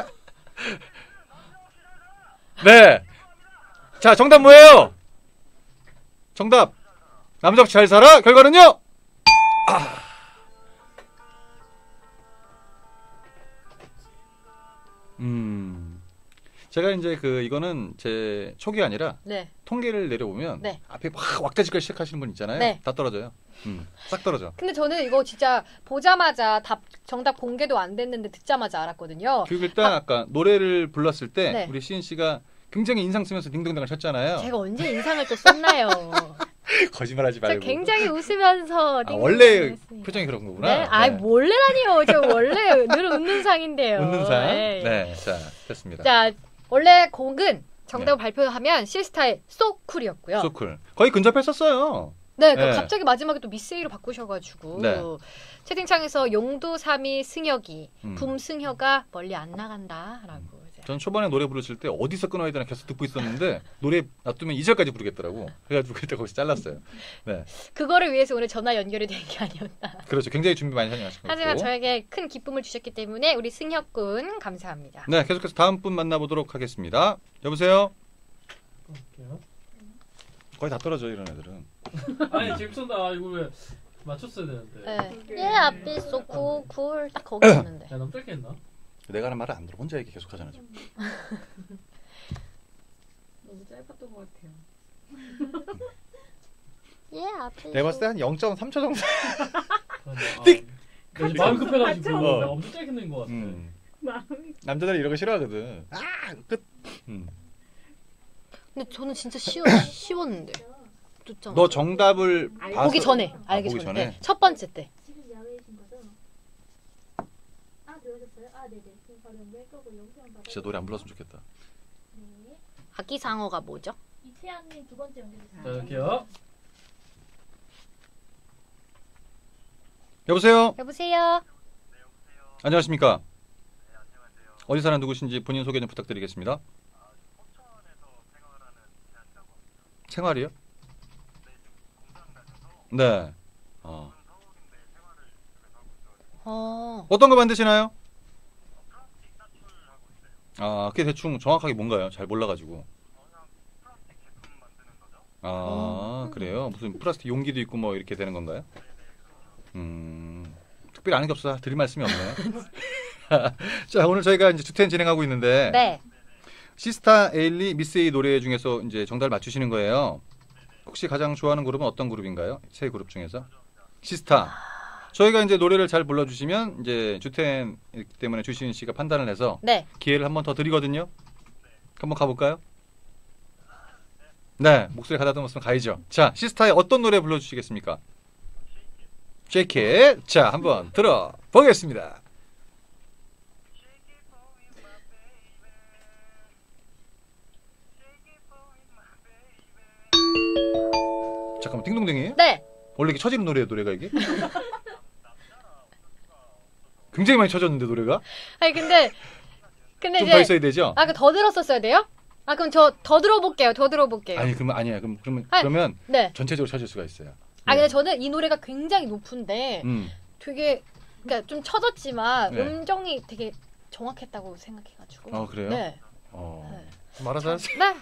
네. 자, 정답 뭐예요? 정답. 남자 잘 살아. 결과는요? 제가 이제 이거는 제 촉이 아니라 네. 통계를 내려보면 네. 앞에 막 왁자지껄 시작하시는 분 있잖아요. 네. 다 떨어져요. 싹 떨어져. 근데 저는 이거 진짜 보자마자 정답 공개도 안 됐는데 듣자마자 알았거든요. 그리고 일단 아까 노래를 불렀을 때 네. 우리 시은 씨가 굉장히 인상 쓰면서 딩동댕을 쳤잖아요. 제가 언제 인상을 또 썼나요? 거짓말하지 저 말고. 굉장히 웃으면서 원래 했습니다. 표정이 그런 거구나. 네? 아이 원래라니요. 저 원래 늘 웃는 상인데요. 웃는 상. 네. 네, 자 됐습니다. 자 원래 곡은 정답을 발표하면 시스타의 So Cool이었고요. 소쿨 거의 근접했었어요. 네, 네. 갑자기 마지막에 또 미스 A로 바꾸셔가지고 네. 채팅창에서 용도 3위 승혁이 붐승혁아 멀리 안 나간다라고. 전 초반에 노래 부르실 때 어디서 끊어야 되나 계속 듣고 있었는데 노래 놔두면 2절까지 부르겠더라고. 그래가지고 그때 거기서 잘랐어요. 네. 그거를 위해서 오늘 전화 연결이 된 게 아니었나. 그렇죠. 굉장히 준비 많이 하시고. 하지만 저에게 큰 기쁨을 주셨기 때문에 우리 승혁군 감사합니다. 네, 계속해서 다음 분 만나보도록 하겠습니다. 여보세요. 거의 다 떨어져 이런 애들은. 아니 재밌었다. 이거 왜 맞췄어야 되는데. 네. 예, 앞에 So Cool 딱 거기였는데. 야, 너무 짧게 했나? 내가 하는 말을 안 들어. 혼자 얘기 계속 하잖아. 지금. 너무 짧았던 것 같아요. 예, 앞에. 내가 봤을 때 한 0.3초 정도. 띡. 마음 급해가지고 어. 내가 엄청 짧게 낸 것 같아. 마음이. 남자들이 이런 거 싫어하거든. 끝. 근데 저는 진짜 쉬웠는데. 듣자마자. 너 정답을 보기 전에 알기 보기 전에. 네, 첫 번째 때. 지금 야외이신 거죠? 아, 들어오셨어요? 아, 네네. 지금 바로 연결 거고 영상 받아. 진짜 노래 안 불렀으면 좋겠다. 네. 아기상어가 뭐죠? 이채양님 두 번째 연결됐습니다. 자, 이렇게요. 여보세요. 여보세요. 안녕하십니까. 어디 사는 누구신지 본인 소개 좀 부탁드리겠습니다. 생활이요? 네. 어떤 거 만드시나요? 그게 대충 정확하게 뭔가요? 잘 몰라가지고. 그래요? 무슨 플라스틱 용기도 있고 뭐 이렇게 되는 건가요? 특별히 아는 게 없어서 드릴 말씀이 없네. 자, 오늘 저희가 이제 주텐 진행하고 있는데. 네. 시스타, 에일리, 미스 A 노래 중에서 이제 정답을 맞추시는 거예요. 혹시 가장 좋아하는 그룹은 어떤 그룹인가요? 세 그룹 중에서? 시스타. 저희가 이제 노래를 잘 불러주시면 이제 주텐이기 때문에 주시은 씨가 판단을 해서 네. 기회를 한 번 더 드리거든요. 한번 가볼까요? 네, 목소리 가다듬었으면 가야죠. 자, 시스타의 어떤 노래 불러주시겠습니까? Shake It. 자, 한번 들어보겠습니다. 잠깐만, 띵동댕이에요? 네. 원래 이렇게 쳐지는 노래예요, 노래가 이게? 굉장히 많이 쳐졌는데 노래가? 아니 근데 좀 이제 더 있어야 되죠? 그 더 들었었어야 돼요? 그럼 저 더 들어볼게요. 아니 그러면 아니야. 그러면 네. 전체적으로 쳐질 수가 있어요. 근데 저는 이 노래가 굉장히 높은데 되게 그러니까 좀 쳐졌지만 네. 음정이 되게 정확했다고 생각해가지고. 그래요? 네. 말아서 하세요. 네.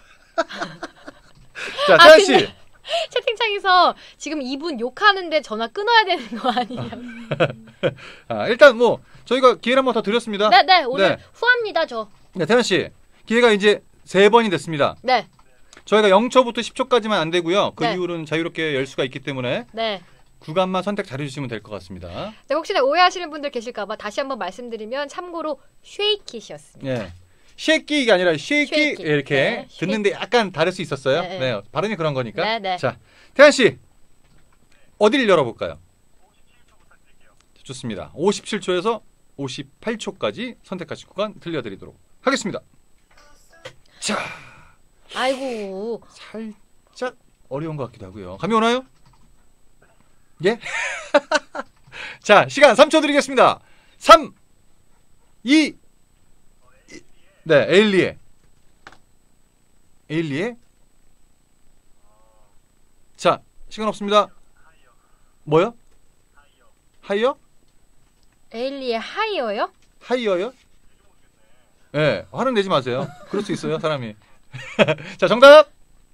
자, 태연 씨. 근데 채팅창에서 지금 이분 욕하는데 전화 끊어야 되는 거 아니냐고. 일단 뭐 저희가 기회를 한 번 더 드렸습니다. 네, 오늘 후합니다, 저. 네, 태연 씨. 기회가 이제 3번이 됐습니다. 네. 저희가 0초부터 10초까지만 안 되고요. 그 네. 이후로는 자유롭게 열 수가 있기 때문에 네. 구간만 선택 잘해 주시면 될 것 같습니다. 네, 혹시나 오해하시는 분들 계실까 봐 다시 한번 말씀드리면 참고로 쉐이킷이었습니다. 네. 쉐이키가 아니라 쉐이키 이렇게 네, 듣는데 약간 다를 수 있었어요. 네. 네, 발음이 그런 거니까. 네, 네. 자, 태연 씨. 어디를 열어볼까요? 좋습니다. 57초에서 58초까지 선택하신 구간 들려드리도록 하겠습니다. 자, 아이고. 살짝 어려운 것 같기도 하고요. 감이 오나요? 예? 자, 시간 3초 드리겠습니다. 3, 2, 네, 에일리의. 자, 시간 없습니다. 뭐요? 하이어? 에일리의 하이어요? 하이어요? 예, 네, 화는 내지 마세요. 그럴 수 있어요, 사람이. 자, 정답!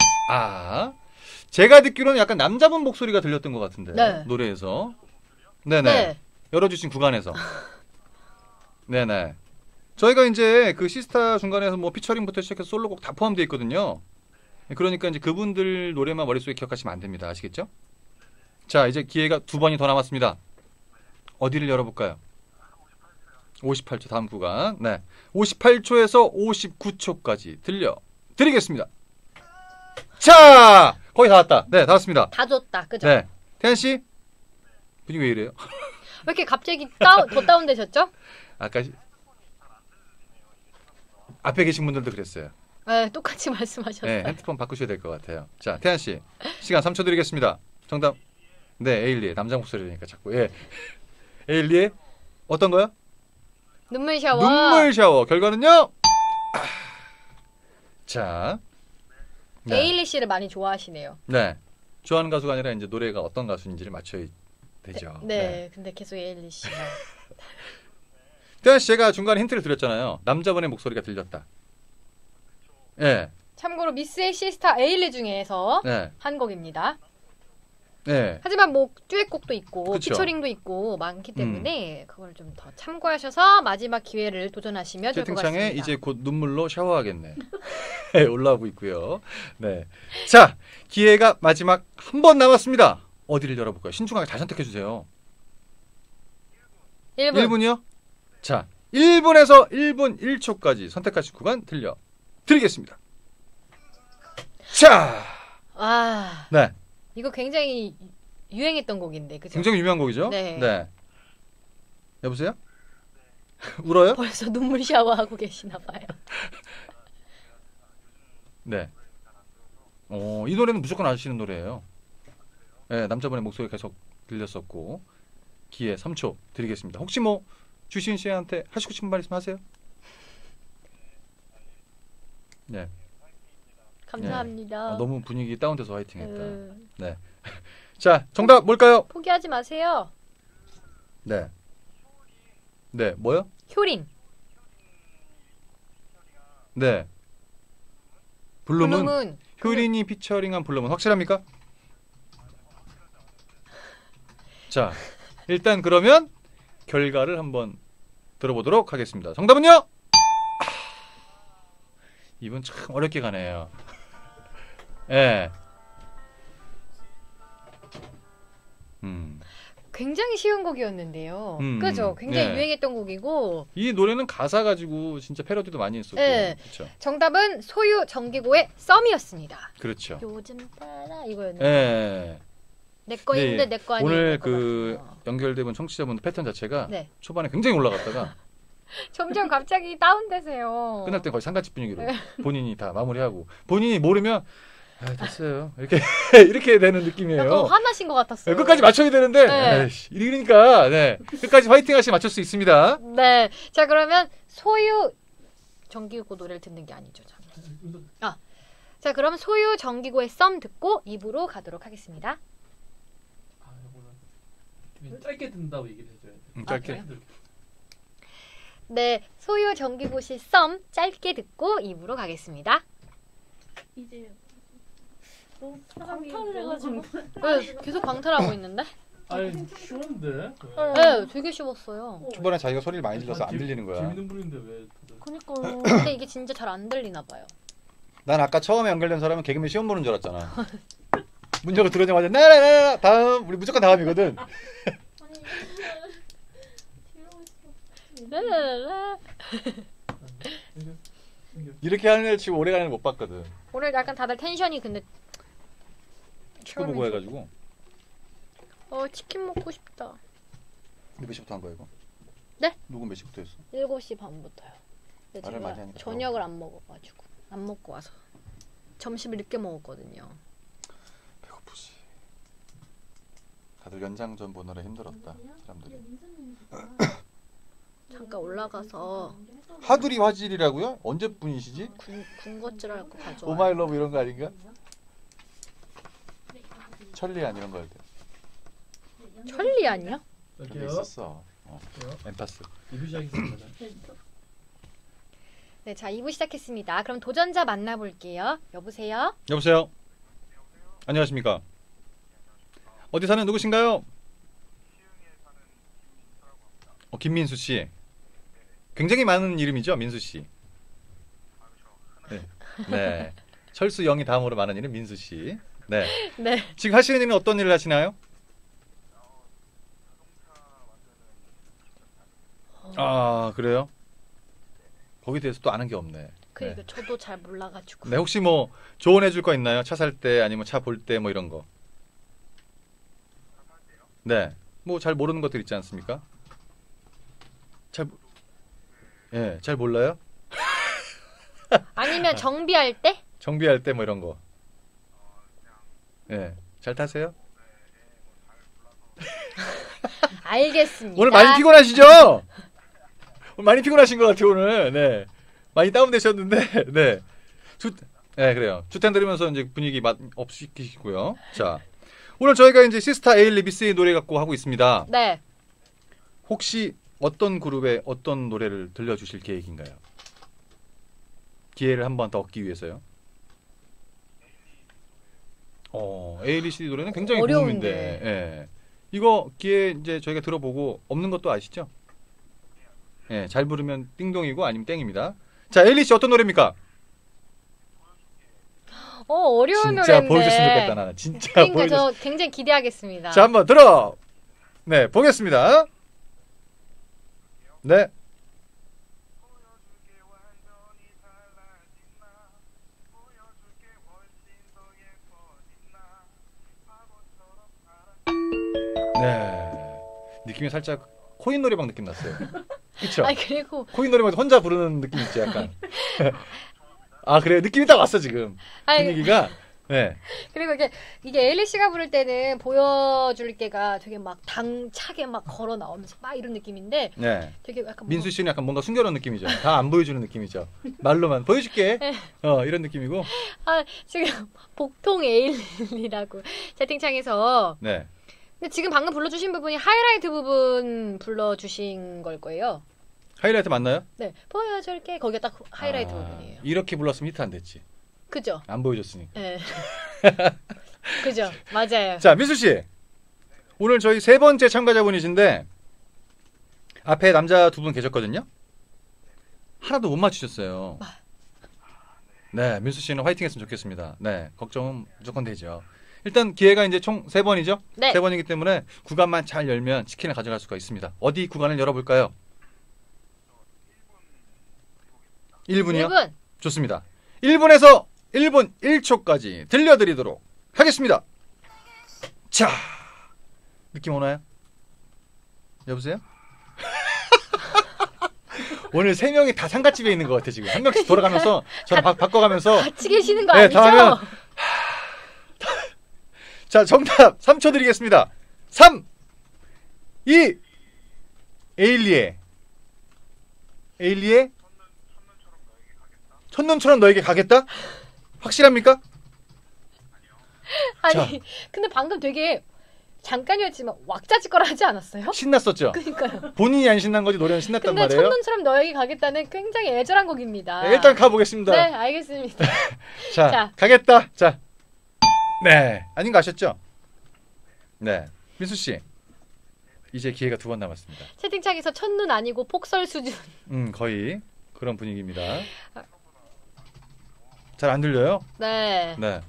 제가 듣기로는 약간 남자분 목소리가 들렸던 것 같은데. 네. 노래에서. 네네. 네. 열어주신 구간에서. 네네. 저희가 이제 그 시스타 중간에서 뭐 피처링부터 시작해서 솔로곡 다 포함되어 있거든요. 그러니까 이제 그분들 노래만 머릿속에 기억하시면 안 됩니다. 아시겠죠? 자, 이제 기회가 2번이 더 남았습니다. 어디를 열어볼까요? 58초 다음 구간. 네, 58초에서 59초까지 들려드리겠습니다. 자, 거의 다 왔다. 네, 다 왔습니다. 다 줬다. 그죠? 네, 태연 씨 분위기 왜 이래요? 왜 이렇게 갑자기 더 다운되셨죠? 아까 앞에 계신 분들도 그랬어요. 네, 똑같이 말씀하셨어요. 네, 핸드폰 바꾸셔야 될 것 같아요. 자, 태연 씨 시간 3초 드리겠습니다. 정답. 네, 에일리의 남자 목소리니까 자꾸. 예, 에일리의 어떤 거요? 눈물 샤워. 눈물 샤워. 결과는요? 자, 네. 에일리 씨를 많이 좋아하시네요. 네, 좋아하는 가수가 아니라 이제 노래가 어떤 가수인지를 맞춰야 되죠. 네, 근데 계속 에일리 씨가. 태연 씨 제가 중간에 힌트를 드렸잖아요. 남자분의 목소리가 들렸다. 네, 참고로 미스의 시스타 에일리 중에서 네, 한 곡입니다. 네. 하지만 뭐 듀엣곡도 있고 그쵸. 피처링도 있고 많기 때문에 그걸 좀 더 참고하셔서 마지막 기회를 도전하시면 될 것 같습니다. 채팅창에 이제 곧 눈물로 샤워하겠네. 네, 올라오고 있고요. 네, 자, 기회가 마지막 한 번 남았습니다. 어디를 열어볼까요? 신중하게 잘 선택해 주세요. 1분. 1분이요? 자, 1분에서 1분 1초까지 선택하신 구간 들려드리겠습니다. 자, 아, 네, 이거 굉장히 유행했던 곡인데, 그죠? 굉장히 유명한 곡이죠? 네. 여보세요? 울어요? 벌써 눈물 샤워하고 계시나 봐요. 네. 이 노래는 무조건 아시는 노래예요. 네, 남자분의 목소리 계속 들렸었고 기회 3초 드리겠습니다. 혹시 뭐 주시은 씨한테 하시고 싶은 말씀 하세요? 네. 감사합니다. 너무 분위기 다운돼서 화이팅했다. 네. 자, 정답 뭘까요? 포기하지 마세요. 네. 네, 뭐요? 효린. 네. 블룸은 블룸은 효린이 피처링한 블룸은 확실합니까? 자, 일단 그러면 결과를 한번 들어보도록 하겠습니다. 정답은요? 이분 참 어렵게 가네요. 예. 굉장히 쉬운 곡이었는데요. 그죠? 굉장히 네. 유행했던 곡이고. 이 노래는 가사 가지고 진짜 패러디도 많이 했었고. 네. 그렇죠. 정답은 소유 정기고의 썸이었습니다. 그렇죠. 요즘 따라 이거였는데. 예. 내 거인데 내 거 아니에요. 오늘 그 연결되는 청취자분들 패턴 자체가 네. 초반에 굉장히 올라갔다가 점점 갑자기 다운되세요. 끝날 때 거의 상가집 분위기로 네. 본인이 다 마무리하고 본인이 모르면 됐어요 이렇게 이렇게 되는 느낌이에요. 약간 화나신 것 같았어요. 끝까지 맞춰야 되는데 네. 에이씨, 이러니까 네. 끝까지 화이팅 하시면 맞출 수 있습니다. 네. 자, 그러면 소유 정기고 노래를 듣는 게 아니죠. 자, 그럼 소유 정기고의 썸 듣고 2부로 가도록 하겠습니다. 짧게 듣는다고 얘기를 해줘야 돼. 짧게. 네, 소유 정기고시 썸 짧게 듣고 2부로 가겠습니다. 이제 너무 사람이 많아지고 네, 계속 방탈하고 있는데? 아니 쉬운데? 네, 되게 쉬웠어요. 초반에 자기가 소리를 많이 질러서 안 들리는 거야. 재밌는 분인데 왜? 그니까요. 근데 이게 진짜 잘 안 들리나 봐요. 난 아까 처음에 연결된 사람은 개그맨 시험 보는 줄 알았잖아. 문제가 들어오자마자 나라라라 다음 우리 무조건 다음이거든. 이렇게 하는 애 치고 오래 가는 애 못 봤거든. 오늘 약간 다들 텐션이 근데 축구 보고 해가지고. 치킨 먹고 싶다. 몇 시부터 한 거야 이거? 네? 녹음 몇 시부터 했어? 7시 반부터요. 근데 말을 많이 제가 하니까 저녁을 안 먹어가지고 안 먹고 와서 점심을 늦게 먹었거든요. 배고프지. 다들 연장전 보느라 힘들었다 사람들이. 잠깐 올라가서 하두리 화질이라고요? 언제 분이시지? 군것질 할 거 가져와. 오마이러브 이런 거 아닌가? 천리안 이런 거 할 때. 천리 아니야? 그런 게 있었어. 엔파스. 2부 시작했습니다. 네, 자 2부 시작했습니다. 그럼 도전자 만나볼게요. 여보세요? 여보세요? 안녕하십니까? 어디 사는 누구신가요? 김민수 씨. 굉장히 많은 이름이죠, 민수 씨. 네. 네. 철수 영이 다음으로 많은 이름 민수 씨. 네. 네. 지금 하시는 일은 어떤 일을 하시나요? 아, 그래요? 거기에 대해서 또 아는 게 없네. 그러니까 저도 잘 몰라가지고. 네, 혹시 뭐 조언해 줄 거 있나요? 차 살 때 아니면 차 볼 때 뭐 이런 거. 네. 뭐 잘 모르는 것들 있지 않습니까? 잘 몰라요? 아니면 정비할 때? 정비할 때 뭐 이런 거. 예. 잘 타세요? 알겠습니다. 오늘 많이 피곤하시죠? 오늘 많이 피곤하신 것 같아요, 오늘. 네. 많이 다운되셨는데, 네. 네, 그래요. 주탄 들으면서 이제 분위기 업시키시고요. 자. 오늘 저희가 이제 시스타 에일리 미스의 노래 갖고 하고 있습니다. 네. 혹시 어떤 그룹의 어떤 노래를 들려주실 계획인가요? 기회를 한 번 더 얻기 위해서요. 에일리 씨 노래는 굉장히 고음인데, 예. 이거 기회 이제 저희가 들어보고 없는 것도 아시죠? 예, 잘 부르면 띵동이고 아니면 땡입니다. 자, 에일리 씨 어떤 노래입니까? 어려운 진짜 노래인데. 보여줬으면 좋겠다, 나는. 진짜 그러니까 저 굉장히 기대하겠습니다. 자, 한번 네, 보겠습니다. 네. 네. 느낌이 살짝 코인 노래방 느낌 났어요. 그쵸? 아니, 그리고 코인 노래방 혼자 부르는 느낌 있지, 약간. 아, 그래요? 느낌이 딱 왔어, 지금. 분위기가. 네. 그리고 이게 에일리 씨가 부를 때는 보여줄 게가 되게 막 당차게 막 걸어 나오면서 막 이런 느낌인데, 네. 되게 약간 민수 씨는 약간 뭔가 숨겨놓은 느낌이죠. 다 안 보여주는 느낌이죠. 말로만 보여줄게. 네. 이런 느낌이고. 지금 복통 에일리라고 채팅창에서. 네. 근데 지금 방금 불러주신 부분이 하이라이트 부분 불러주신 걸 거예요. 하이라이트 맞나요? 네. 보여줄게. 거기가 딱 하이라이트 부분이에요. 이렇게 불렀으면 히트 안 됐지. 그죠? 안 보여줬으니까. 네. 그죠? 맞아요. 자, 민수 씨. 오늘 저희 3번째 참가자분이신데 앞에 남자 2분 계셨거든요. 하나도 못 맞추셨어요. 네, 민수 씨는 화이팅 했으면 좋겠습니다. 네, 걱정은 무조건 되죠. 일단 기회가 이제 총 3번이죠? 네. 3번이기 때문에 구간만 잘 열면 치킨을 가져갈 수가 있습니다. 어디 구간을 열어볼까요? 1분이요? 1분. 좋습니다. 1분에서 1분 1초까지 들려드리도록 하겠습니다. 자, 느낌 오나요? 여보세요? 오늘 3명이 다 상가집에 있는 것 같아 지금. 한 명씩 돌아가면서 전화 바꿔가면서 같이 계시는 거 네, 아니죠? 다 하면 자, 정답 3초 드리겠습니다. 3 2 에일리의 첫눈처럼 너에게 가겠다? 확실합니까? 아니, 자. 근데 방금 되게 잠깐이었지만 왁자지껄 하지 않았어요? 신났었죠? 그러니까요. 본인이 안 신난 거지 노래는 신났단 근데 말이에요. 첫눈처럼 너에게 가겠다는 굉장히 애절한 곡입니다. 네, 일단 가보겠습니다. 네, 알겠습니다. 자, 가겠다. 자, 네, 아닌 거 아셨죠? 네, 민수 씨, 이제 기회가 2번 남았습니다. 채팅창에서 첫눈 아니고 폭설 수준. 거의 그런 분위기입니다. 잘 안 들려요? 네. 네.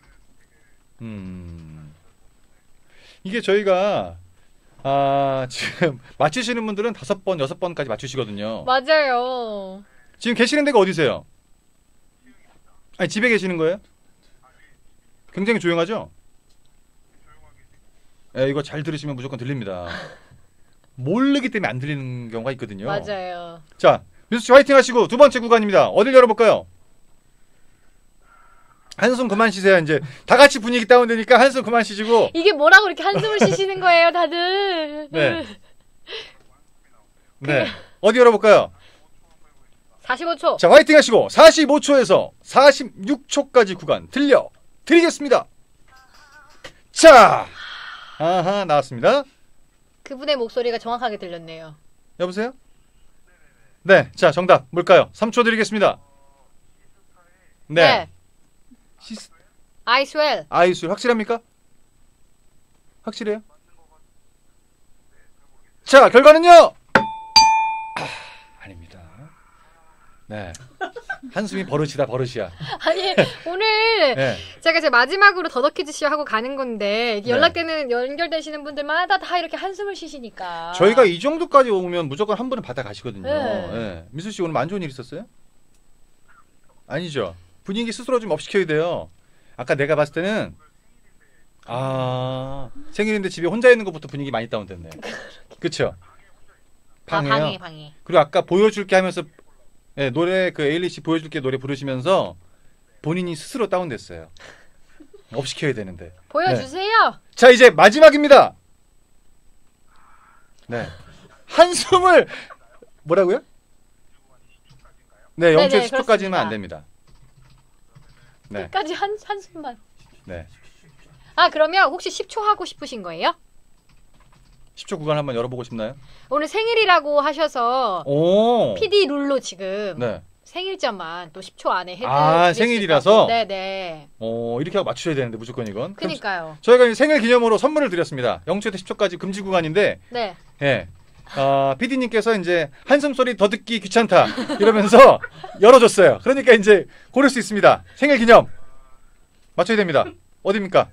이게 저희가 지금 맞추시는 분들은 5번, 6번까지 맞추시거든요. 맞아요. 지금 계시는 데가 어디세요? 아니, 집에 계시는 거예요? 굉장히 조용하죠? 네, 이거 잘 들으시면 무조건 들립니다. 모르기 때문에 안 들리는 경우가 있거든요. 맞아요. 자, 민수 씨 화이팅 하시고 2번째 구간입니다. 어딜 열어볼까요? 한숨 그만 쉬세요. 이제 다 같이 분위기 다운되니까 한숨 그만 쉬시고. 이게 뭐라고 이렇게 한숨을 쉬시는 거예요, 다들? 네. 네. 어디 열어볼까요? 45초. 자, 화이팅 하시고 45초에서 46초까지 구간 들려드리겠습니다. 자, 아하, 나왔습니다. 그분의 목소리가 정확하게 들렸네요. 여보세요? 네, 자, 정답 뭘까요? 3초 드리겠습니다. 네. 아이스웰. 아이스웰 확실합니까? 확실해요? 자, 결과는요? 아닙니다. 네. 한숨이 버릇이다 버릇이야. 아니 오늘 네. 제가 이제 마지막으로 더더키즈 쇼 하고 가는 건데 이게 네. 연락되는 연결되시는 분들마다 다 이렇게 한숨을 쉬시니까 저희가 이 정도까지 오면 무조건 한 분은 받아 가시거든요. 네. 네. 미수 씨 오늘 안 좋은 일 있었어요? 아니죠. 분위기 스스로 좀 업시켜야 돼요. 아까 내가 봤을 때는 생일인데 집에 혼자 있는 것부터 분위기 많이 다운됐네. 그쵸? 방해요. 방해. 그리고 아까 보여줄게 하면서 노래 그 에일리 씨 보여줄게 노래 부르시면서 본인이 스스로 다운됐어요. 업시켜야 되는데. 보여주세요. 자 이제 마지막입니다. 네. 한숨을 뭐라고요? 네, 0초에서 10초까지는 안 됩니다. 네. 끝까지 한숨만. 네. 아 그러면 혹시 10초 하고 싶으신 거예요? 10초 구간 한번 열어보고 싶나요? 오늘 생일이라고 하셔서 오. PD 룰로 지금 네. 생일자만 또 10초 안에 해드릴 생일이라서? 네네. 이렇게 하고 맞추셔야 되는데 무조건 이건. 그니까요. 저희가 이제 생일 기념으로 선물을 드렸습니다. 0초에서 10초까지 금지 구간인데. 네. 예. PD님께서 이제 한숨 소리 더 듣기 귀찮다 이러면서 열어줬어요. 그러니까 이제 고를 수 있습니다. 생일 기념 맞춰야 됩니다. 어디입니까?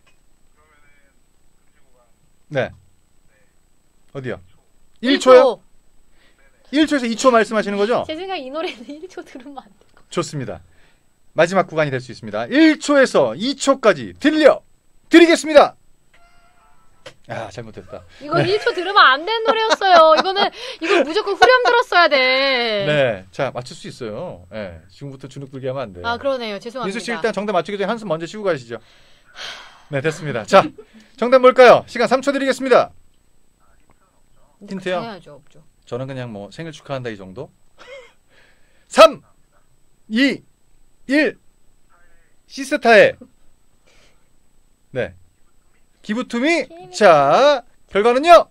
네. 어디요? 1초요? 1초에서 2초 말씀하시는 거죠? 제 생각에 이 노래는 1초 들으면 안 될 것 좋습니다. 마지막 구간이 될 수 있습니다. 1초에서 2초까지 드리겠습니다. 잘못했다. 이건 1초 들으면 안 되는 노래였어요. 이건 무조건 후렴 들었어야 돼. 네. 자, 맞출 수 있어요. 네. 지금부터 주눅 들게 하면 안 돼요. 그러네요. 죄송합니다. 민수 씨 일단 정답 맞추기 전에 한숨 먼저 쉬고 가시죠. 네, 됐습니다. 자, 정답 뭘까요? 시간 3초 드리겠습니다. 힌트요? 해야죠. 없죠. 저는 그냥 뭐 생일 축하한다 이 정도. 3, 2, 1. 시스타의 네. 기부투미. 자, 결과는요.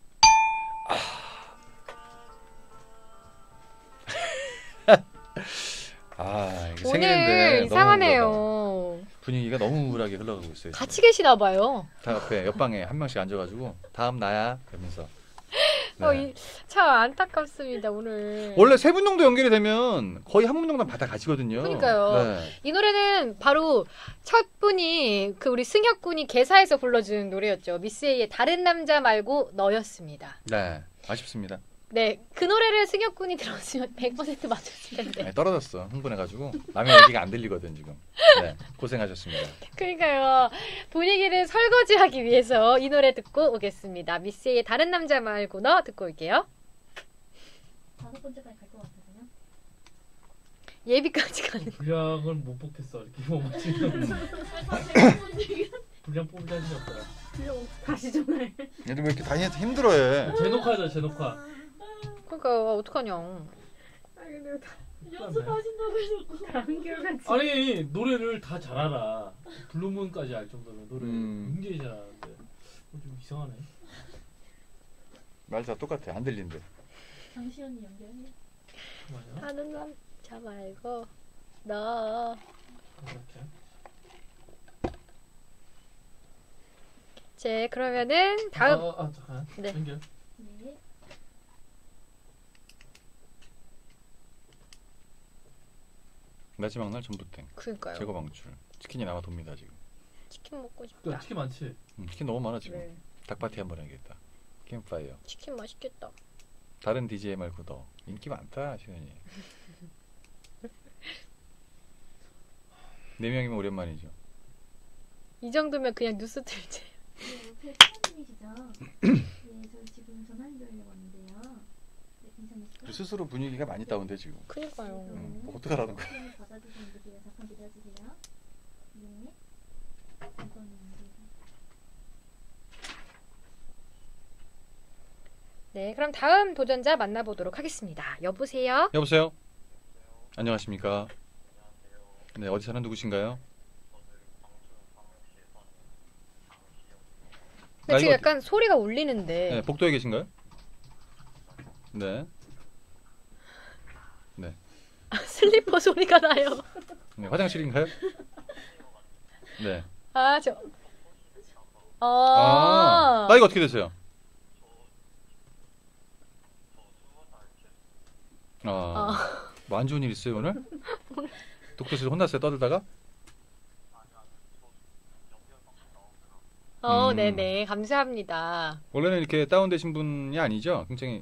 이게 생일인데 이상하네요. 분위기가 너무 우울하게 흘러가고 있어요. 같이 계시나 봐요. 다 옆에 옆방에 한 명씩 앉아가지고 다음 나야 그러면서. 네. 참 안타깝습니다 오늘. 원래 세 분 정도 연결이 되면 거의 한 분 정도 받아 가시거든요. 그러니까요. 네. 이 노래는 바로 첫 분이 우리 승혁 군이 개사해서 불러준 노래였죠. 미스 A의 다른 남자 말고 너였습니다. 네, 아쉽습니다. 네, 그 노래를 승혁 군이 들었으면 100% 맞췄을 텐데. 네, 떨어졌어. 흥분해가지고 남의 얘기가 안 들리거든 지금. 네, 고생하셨습니다. 그러니까요. 분위기를 설거지하기 위해서 이 노래 듣고 오겠습니다. 미스 A의 다른 남자 말고 너 듣고 올게요. 5번째까지 갈 것 같으세요? 예비까지 가는. 분량을 못 뽑겠어. 이렇게 못 맞추면. 분량 뽑을 자신이 없더라. 다시 전화해. 얘들 왜 이렇게 다니한테 힘들어해? 제녹화하자 제녹화. 그러니까 어떡하냐. 연습하신다고 해놓고 한결같이. 아니 노래를 다 잘 알아. 블루문까지 알 정도면 노래 굉장히 잘 아는데 좀 이상하네. 말 다 똑같아. 안 들린대. 당시 언니 연결해. 다른 남자 말고 너. 제 그러면은 다음. 잠깐. 네. 연결. 네. 마지막 날 전부땡. 그러니까요. 제거 방출. 치킨이 남아 돕니다 지금. 치킨 먹고 싶다. 또 치킨 많지. 치킨 너무 많아 지금. 네. 닭파티 한번 해야겠다. 캠파이어. 치킨 맛있겠다. 다른 DJ 말고 너 인기 많다 시현이. 4명이면 오랜만이죠. 이 정도면 그냥 뉴스 틀지. 네, 페이퍼님이시죠? 네, 저 지금 전화 연결하려고 왔는데요. 네, 괜찮으실까요? 스스로 분위기가 많이 다운돼 지금. 그니까요. 뭐 어떡하라는 거야. 받아주시면 되세요. 잠깐 기다려주세요. 네. 이거는 네, 그럼 다음 도전자 만나보도록 하겠습니다. 여보세요? 여보세요. 안녕하십니까. 네, 어디 사는 누구신가요? 근데 지금 약간 소리가 울리는데. 네, 복도에 계신가요? 네. 네. 슬리퍼 소리가 나요. 네, 화장실인가요? 네. 나이가 어떻게 되세요? 뭐 안 좋은 일 있어요 오늘? 독서실 혼났어요 떠들다가? 네네 감사합니다. 원래는 이렇게 다운되신 분이 아니죠? 굉장히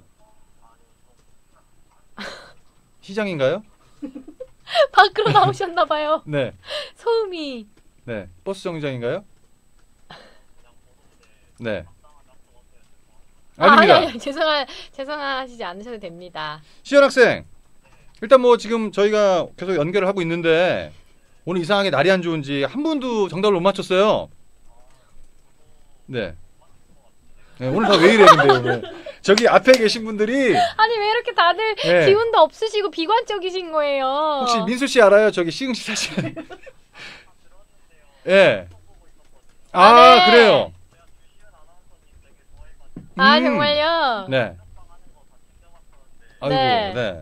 시장인가요? 밖으로 나오셨나봐요. 네. 소음이. 네. 버스 정류장인가요? 네. 아닙니다. 아니, 죄송하시지 않으셔도 됩니다. 시연 학생, 일단 뭐 지금 저희가 계속 연결을 하고 있는데 오늘 이상하게 날이 안 좋은지 한 분도 정답을 못 맞췄어요. 네. 네 오늘 다 왜 이래 근데 오늘 저기 앞에 계신 분들이 아니 왜 이렇게 다들 네. 기운도 없으시고 비관적이신 거예요? 혹시 민수 씨 알아요? 저기 시흥시 사시는. 예. 네. 네. 그래요. 정말요? 네. 아이고, 네. 네.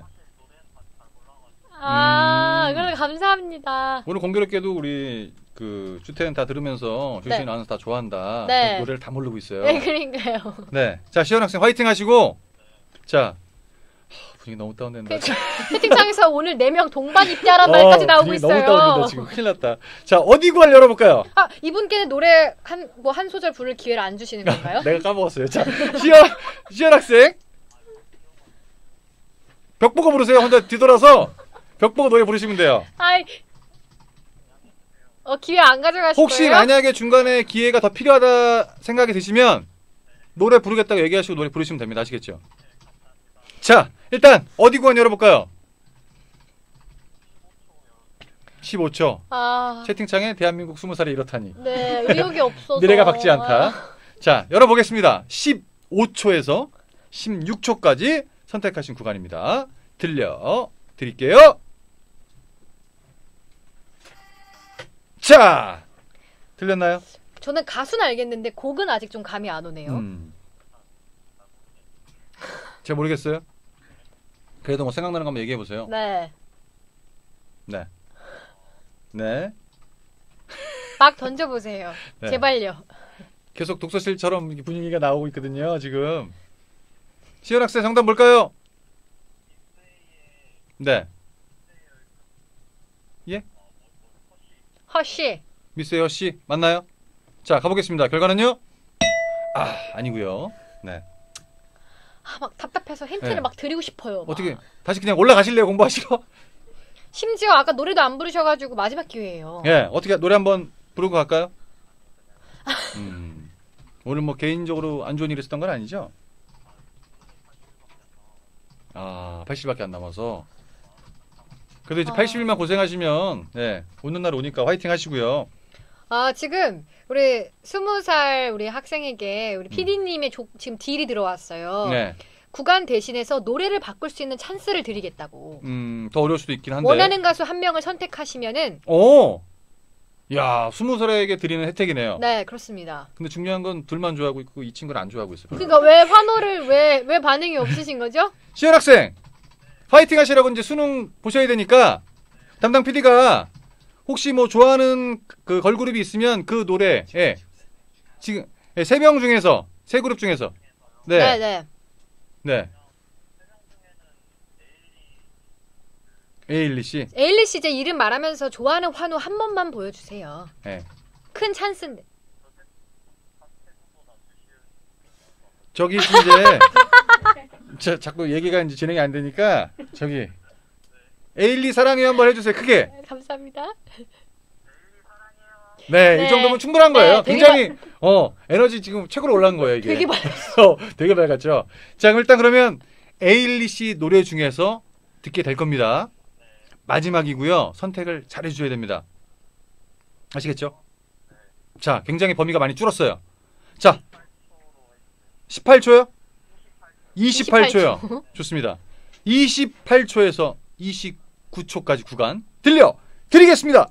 그럼 감사합니다. 오늘 공교롭게도 우리 그 주태는 다 들으면서 조시은 아나운서 다 좋아한다. 네. 노래를 다 모르고 있어요. 네, 그러니까요. 네. 자, 시연 학생 화이팅 하시고. 자. 분위기 너무 다운된다. 채팅창에서 오늘 4명 동반 입대하란 말까지 나오고 있어요. 너무 다운된다. 지금 큰일 났다. 자, 어디 구할 열어볼까요? 이분께는 노래 한 소절 부를 기회를 안 주시는 건가요? 내가 까먹었어요. 자, 시연 학생. 벽 보고 부르세요. 혼자 뒤돌아서 벽 보고 노래 부르시면 돼요. 기회 안 가져가실 혹시 거예요? 만약에 중간에 기회가 더 필요하다 생각이 드시면 노래 부르겠다고 얘기하시고 노래 부르시면 됩니다. 아시겠죠? 자, 일단 어디 구간 열어볼까요? 15초. 채팅창에 대한민국 20살이 이렇다니. 네, 의욕이 없어서. 미래가 밝지 않다. 자, 열어보겠습니다. 15초에서 16초까지 선택하신 구간입니다. 들려드릴게요. 자, 들렸나요? 저는 가수는 알겠는데 곡은 아직 좀 감이 안 오네요. 제가 모르겠어요. 그래도 뭐 생각나는 거 한번 얘기해 보세요. 네. 네. 네. 막 던져보세요. 네. 제발요. 계속 독서실처럼 분위기가 나오고 있거든요. 지금. 시연 학생 정답 뭘까요? 네. 예? 허쉬. 미스 허쉬 맞나요? 자, 가보겠습니다. 결과는요? 아니고요. 네. 막 답답해서 힌트를 네. 막 드리고 싶어요. 어떻게 다시 그냥 올라가실래요? 공부하시러? 심지어 아까 노래도 안 부르셔가지고 마지막 기회예요. 예, 어떻게 노래 한번 부르고 갈까요? 오늘 뭐 개인적으로 안 좋은 일이 있었던 건 아니죠? 80일밖에 안 남아서. 그래도 이제 80일만 고생하시면 네, 오는 날 오니까 화이팅 하시고요. 지금 우리 20살 우리 학생에게 우리 PD님의 지금 딜이 들어왔어요. 네. 구간 대신해서 노래를 바꿀 수 있는 찬스를 드리겠다고. 더 어려울 수도 있긴 한데. 원하는 가수 한 명을 선택하시면은. 야, 20살에게 드리는 혜택이네요. 네, 그렇습니다. 근데 중요한 건 둘만 좋아하고 있고 이 친구는 안 좋아하고 있어요. 그러니까 왜 환호를 왜 반응이 없으신 거죠? 시연 학생, 파이팅 하시라고 이제 수능 보셔야 되니까 담당 PD가 혹시 뭐 좋아하는 그 걸그룹이 있으면 그 노래, 지금 3명 중에서 3그룹 중에서, 네. 에일리 씨. 에일리 씨 제 이름 말하면서 좋아하는 환호 한 번만 보여주세요. 네. 큰 찬스인데. 저기 이제 자꾸 얘기가 이제 진행이 안 되니까 저기 에일리 사랑해 한번 해주세요. 크게. 감사합니다. 네, 이 정도면 충분한 거예요. 되게 굉장히 에너지 지금 최고로 올라간 거예요 이게. 되게 밝았어. 되게 밝았죠. 자, 그럼 일단 그러면 에일리 씨 노래 중에서 듣게 될 겁니다. 마지막이고요. 선택을 잘 해주셔야 됩니다. 아시겠죠? 자, 굉장히 범위가 많이 줄었어요. 자, 18초요? 28초요. 좋습니다. 28초에서 29초까지 구간 들려드리겠습니다.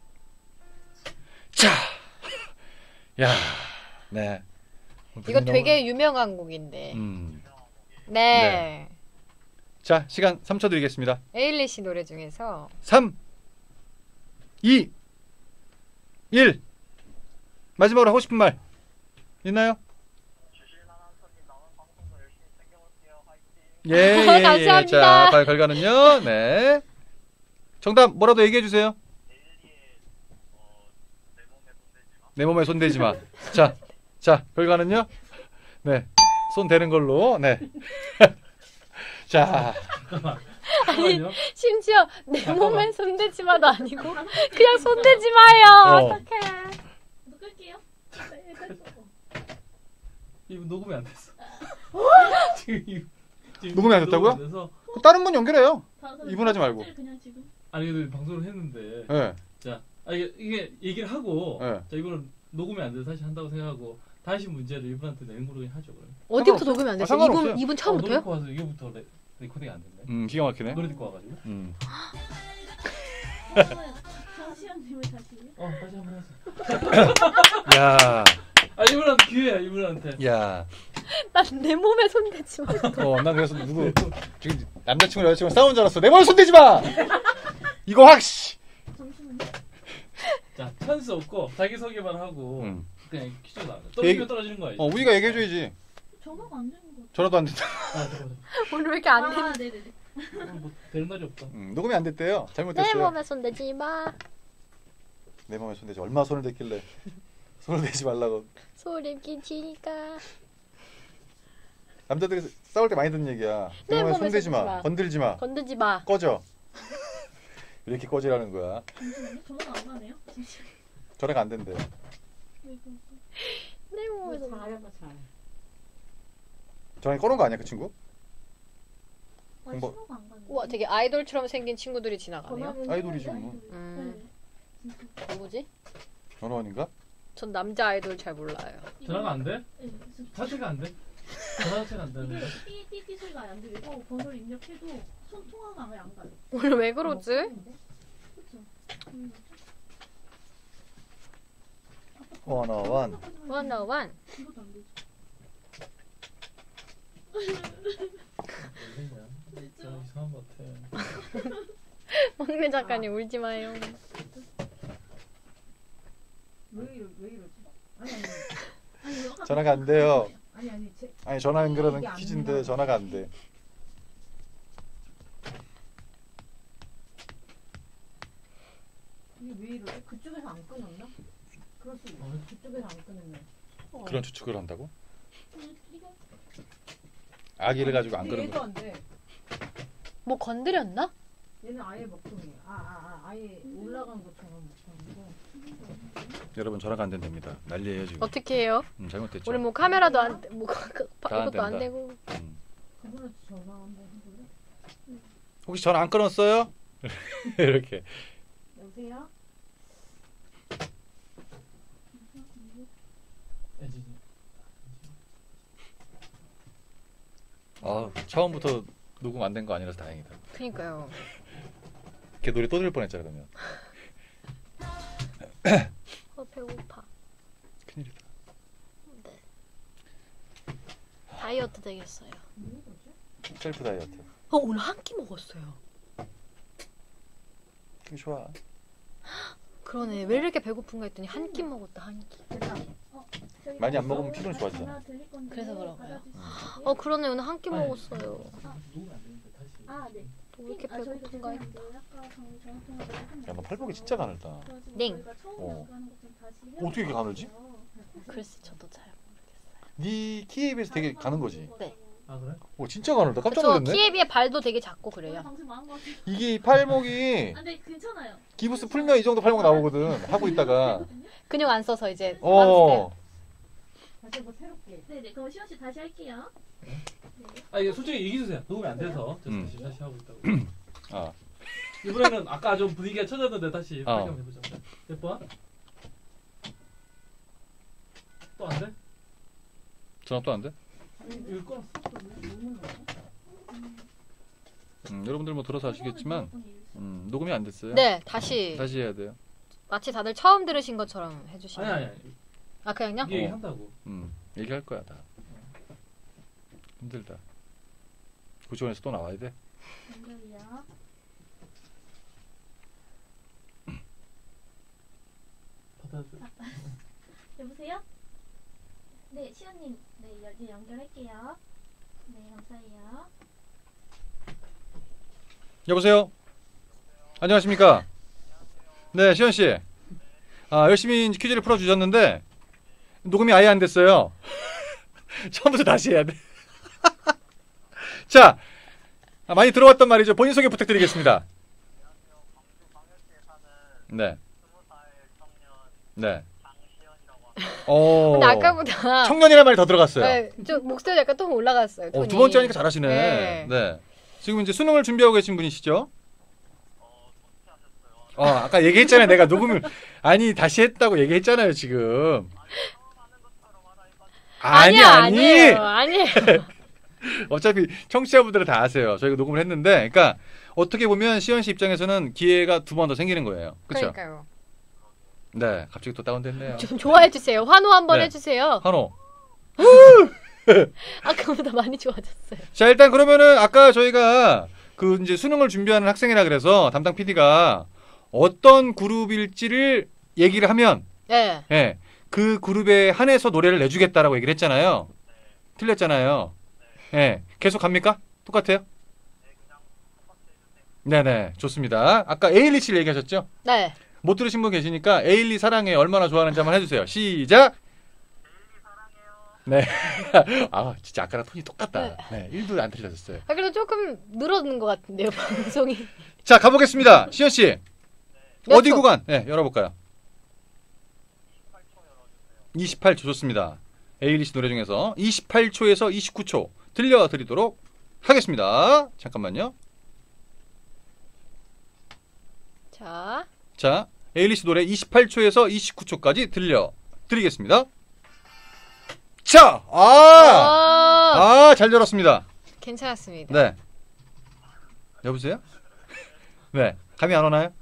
자, 야, 네. 이거 되게 유명한 곡인데. 네. 자, 시간 3초 드리겠습니다. 에일리 씨 노래 중에서 3, 2, 1. 마지막으로 하고 싶은 말 있나요? 예, 예, 예. 감사합니다. 자, 과연 결과는요. 네. 정답 뭐라도 얘기해 주세요. 내 몸에 손 대지 마. 자, 결과는요. 네, 손 대는 걸로. 네. 자, 아니 잠깐만요. 심지어 내 잠깐만. 몸에 손대지 마도 아니고 그냥 손대지 마요. 어떡해. 너 끌게요. 이거 녹음이 안 됐어. 지금 녹음이 안 됐다고요? 돼서 다른 분 연결해요. 이분 하지 말고. 그냥 지금. 아니 근데 방송을 했는데 네. 자, 이게 얘기를 하고 네. 자 이거는 녹음이 안 돼서 다시 한다고 생각하고 다시 문제를 이분한테 내는 걸로 하죠 그럼. 어디부터 녹음이 안 아, 됐어요? 상관없어요. 이분 노래 처음부터요? 듣고 와서 이거부터 레코딩이 안 됐네. 기가 막히네. 노래 듣고 와가지고. 정시현님을 다시. 다시 한번 하자. 야, 아 이분한테 기회야 이분한테. 야. 난 내 몸에 손대지 마. 난 그래서 누구 지금 남자친구 여자친구 싸우는 줄 알았어. 내 몸에 손 대지 마. 이거 확 씨. 잠시만요. 자 찬스 없고 자기 소개만 하고 그냥 퀴즈 나가. 얘기- 떨어지면 떨어지는 거 알지? 우리가 얘기해줘야지. 전화가 안 되는 거. 전화도 안 된다. 잠깐만. 오늘 왜 이렇게 안 되는? 아, 네네네. 뭐 되는 날이 없다. 녹음이 안 됐대요. 내 잘못됐어요. 몸에 손대지 마. 내 몸에 손 대지. 얼마나 손을 댔길래 손을 대지 말라고. 소름 끼치니까. 남자들이 싸울 때 많이 듣는 얘기야. 내 내 몸에 몸에 손 대지 손대지 마. 마. 건들지 마. 건드지 마. 꺼져. 이렇게 꺼지라는 거야. 잠시만요. 전화가 안 가네요. 잠시만요. 전화가 안 된대. 내 몸에 손. 잘해봐 잘. 전화 꺼놓은 거 아니야 그 친구? 아, 뭐- 신호가 안 가네. 우와 되게 아이돌처럼 생긴 친구들이 지나가네요. 전화는 아이돌이지 했는데. 뭐. 음. 네. 진짜. 누구지? 전화원인가? 전 남자 아이돌 잘 몰라요. 전화가 안 돼? 네, 그래서 자체가 안 돼? 전화 자체가 안 되는데. 이게 띠띠 소리가 안 들리고 번호를 입력해도 손 통화가 왜 안 가요? 오늘 왜 그러지? 그쵸? 원어원. 원어원. 이것도 안 되지. 진짜 이상한 것 같아. 막내 작가님 울지 마요. 왜 이러지? 아니 아까 전화가 안 돼요. 아니 전화 연결하는 이게 안 퀴즈인데 되나? 전화가 안 돼. 이게 왜 이러지? 그쪽에서 안 끊었나? 그럴 수 있어. 그쪽에서 안 끊으면. 그런 추측을 한다고? 이거 아기를 가지고 안 근데 그런 얘도 거. 안 돼. 뭐 건드렸나? 얘는 아예 먹통이에요. 아예 올라간 것처럼 먹통이고. 여러분 전화가 안 된답니다. 난리예요 지금. 어떻게 해요? 잘못됐죠. 우리 뭐 카메라도 안, 뭐 안 이것도 안 된다. 되고. 그분한테 전화 한번 해볼래? 혹시 전화 안 끊었어요? 이렇게. 여보세요? 처음부터 녹음 안 된 거 아니라서 다행이다. 그니까요. 걔 노래 또 들을 뻔했잖아 그러면. 배고파. 큰일이다. 네. 다이어트 되겠어요. 셀프 다이어트. 오늘 한 끼 먹었어요. 되게 좋아. 그러네. 왜 이렇게 배고픈가 했더니 한 끼 먹었다 한 끼. 많이 안 먹으면 피로는 좋아지잖아. 그래서 그런가요? 그러네. 오늘 한 끼 먹었어요. 아, 네. 왜 이렇게 배고픈가 했다. 야, 너 팔복이 진짜 가늘다. 땡. 어떻게 이렇게 가늘지? 글쎄 저도 잘 모르겠어요. 네 키에 비해서 되게 가는 거지. 네. 아 그래? 진짜 가늘다. 깜짝 저 놀랐네. 키에 비해 발도 되게 작고 그래요. 방송 망한 것 같아요. 이게 팔목이 아, 네, 괜찮아요. 기부스 풀면 이 정도 팔목 나오거든. 하고 있다가. 근육 안 써서 이제 빠졌어요. 다시 한번 새롭게. 네네, 그럼 시원 씨 다시 할게요. 이게 솔직히 얘기해 주세요. 도움이 안 돼서 다시 하고 있다고. 아. 이번에는 아까 좀 분위기가 쳐졌는데 다시 설명해 보자. 몇 번? 또 안 돼? 전화 또 안 돼? 이거 끊었어. 여러분들 뭐 들어서 아시겠지만 녹음이 안 됐어요. 네, 다시 해야 돼요. 마치 다들 처음 들으신 것처럼 해주시면. 아니. 아 그냥요? 이게 얘기한다고. 얘기할 거야 다. 힘들다. 구치원에서 또 나와야 돼. 연결이요. 여보세요? 네, 시연님. 네, 이제 연결할게요. 네, 감사해요. 여보세요? 안녕하십니까? 네, 시현 씨. 열심히 퀴즈를 풀어주셨는데 녹음이 아예 안 됐어요. 처음부터 다시 해야 돼. 자, 많이 들어왔단 말이죠. 본인 소개 부탁드리겠습니다. 네. 네. 근데 아까보다 청년이라는 말이 더 들어갔어요. 네, 좀 목소리 약간 또 올라갔어요. 톤이. 두 번째 하니까 잘하시네. 네. 네. 지금 이제 수능을 준비하고 계신 분이시죠? 아까 얘기했잖아요. 내가 녹음을 다시 했다고 얘기했잖아요. 지금. 아니에요. 어차피 청취자분들은 다 아세요. 저희가 녹음을 했는데, 그러니까 어떻게 보면 시현 씨 입장에서는 기회가 두 번 더 생기는 거예요. 그렇죠? 그러니까요. 네, 갑자기 또 다운됐네요. 좀 좋아해 주세요. 환호 한번 네. 해주세요. 환호. 아까보다 많이 좋아졌어요. 자, 일단 그러면은 아까 저희가 그 이제 수능을 준비하는 학생이라 그래서 담당 PD가 어떤 그룹일지를 얘기를 하면, 네. 예, 그 그룹에 한해서 노래를 내주겠다라고 얘기를 했잖아요. 틀렸잖아요. 예, 계속 갑니까? 똑같아요? 네네, 좋습니다. 아까 에일리 씨를 얘기하셨죠? 네. 못 들으신 분 계시니까 에일리 사랑해 얼마나 좋아하는지 한번 해주세요. 시작. 네. 진짜 아까랑 톤이 똑같다. 네, 1도 안 틀려졌어요. 그래도 조금 늘어는 것 같은데요, 방송이. 자, 가보겠습니다. 시현 씨. 어디 구간? 네, 열어볼까요? 28초 좋습니다. 에일리 씨 노래 중에서 28초에서 29초 들려드리도록 하겠습니다. 잠깐만요. 자, 에일리 씨 노래 28초에서 29초까지 들려드리겠습니다. 자, 잘 들었습니다. 괜찮았습니다. 네. 여보세요? 네. 감이 안 오나요?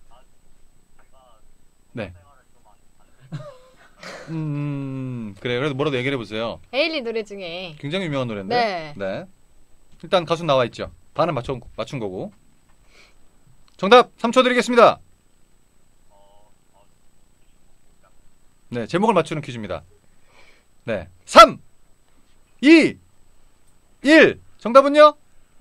네. 그래요. 그래도 뭐라도 얘기를 해보세요. 에일리 노래 중에 굉장히 유명한 노래인데. 네. 일단 가수 나와 있죠. 반은 맞춘 거고. 정답 3초 드리겠습니다. 네, 제목을 맞추는 퀴즈입니다. 네. 3, 2, 1. 정답은요?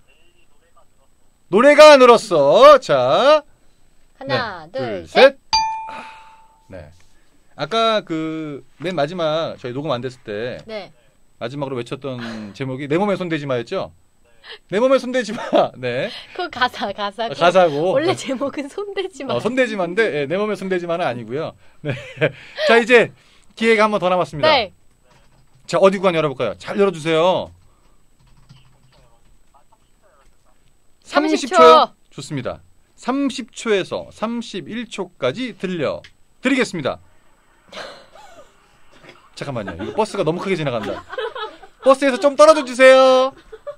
노래가 늘었어. 자. 하나, 네, 둘, 셋. 네. 아까 그 맨 마지막 저희 녹음 안 됐을 때 네. 마지막으로 외쳤던 제목이 내 몸에 손대지 마였죠? 내 몸에 손대지 마. 네. 그 가사고. 가사고. 원래 제목은 손대지 마. 손대지 마인데 내 몸에 손대지 마는 아니고요. 네. 자, 이제 기회가 한 번 더 남았습니다. 네. 자, 어디 구간 열어볼까요? 잘 열어주세요. 30초요? 좋습니다. 30초에서 31초까지 들려드리겠습니다. 잠깐만요. 이거 버스가 너무 크게 지나간다. 버스에서 좀 떨어져 주세요.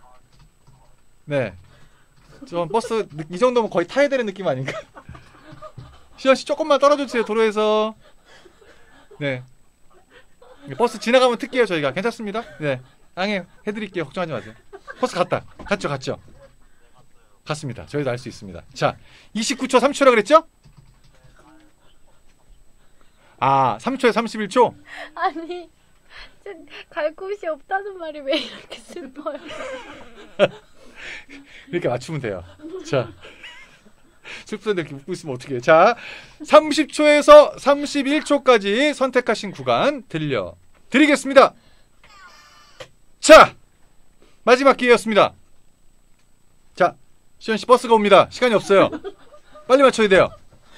네. 좀 버스 이 정도면 거의 타야 되는 느낌 아닌가? 시현 씨 조금만 떨어져 주세요. 도로에서. 네. 버스 지나가면 틀게요 저희가. 괜찮습니다. 네. 해드릴게요. 걱정하지 마세요. 버스 갔죠. 갔습니다. 저희도 알 수 있습니다. 자, 29초 3초라 그랬죠? 3초에 31초? 아니, 갈 곳이 없다는 말이 왜 이렇게 슬퍼요? 이렇게 맞추면 돼요. 자, 슬프던데 이렇게 웃고 있으면 어떡해. 자, 30초에서 31초까지 선택하신 구간 들려드리겠습니다. 자, 마지막 기회였습니다. 자, 시현씨 버스가 옵니다. 시간이 없어요. 빨리 맞춰야 돼요.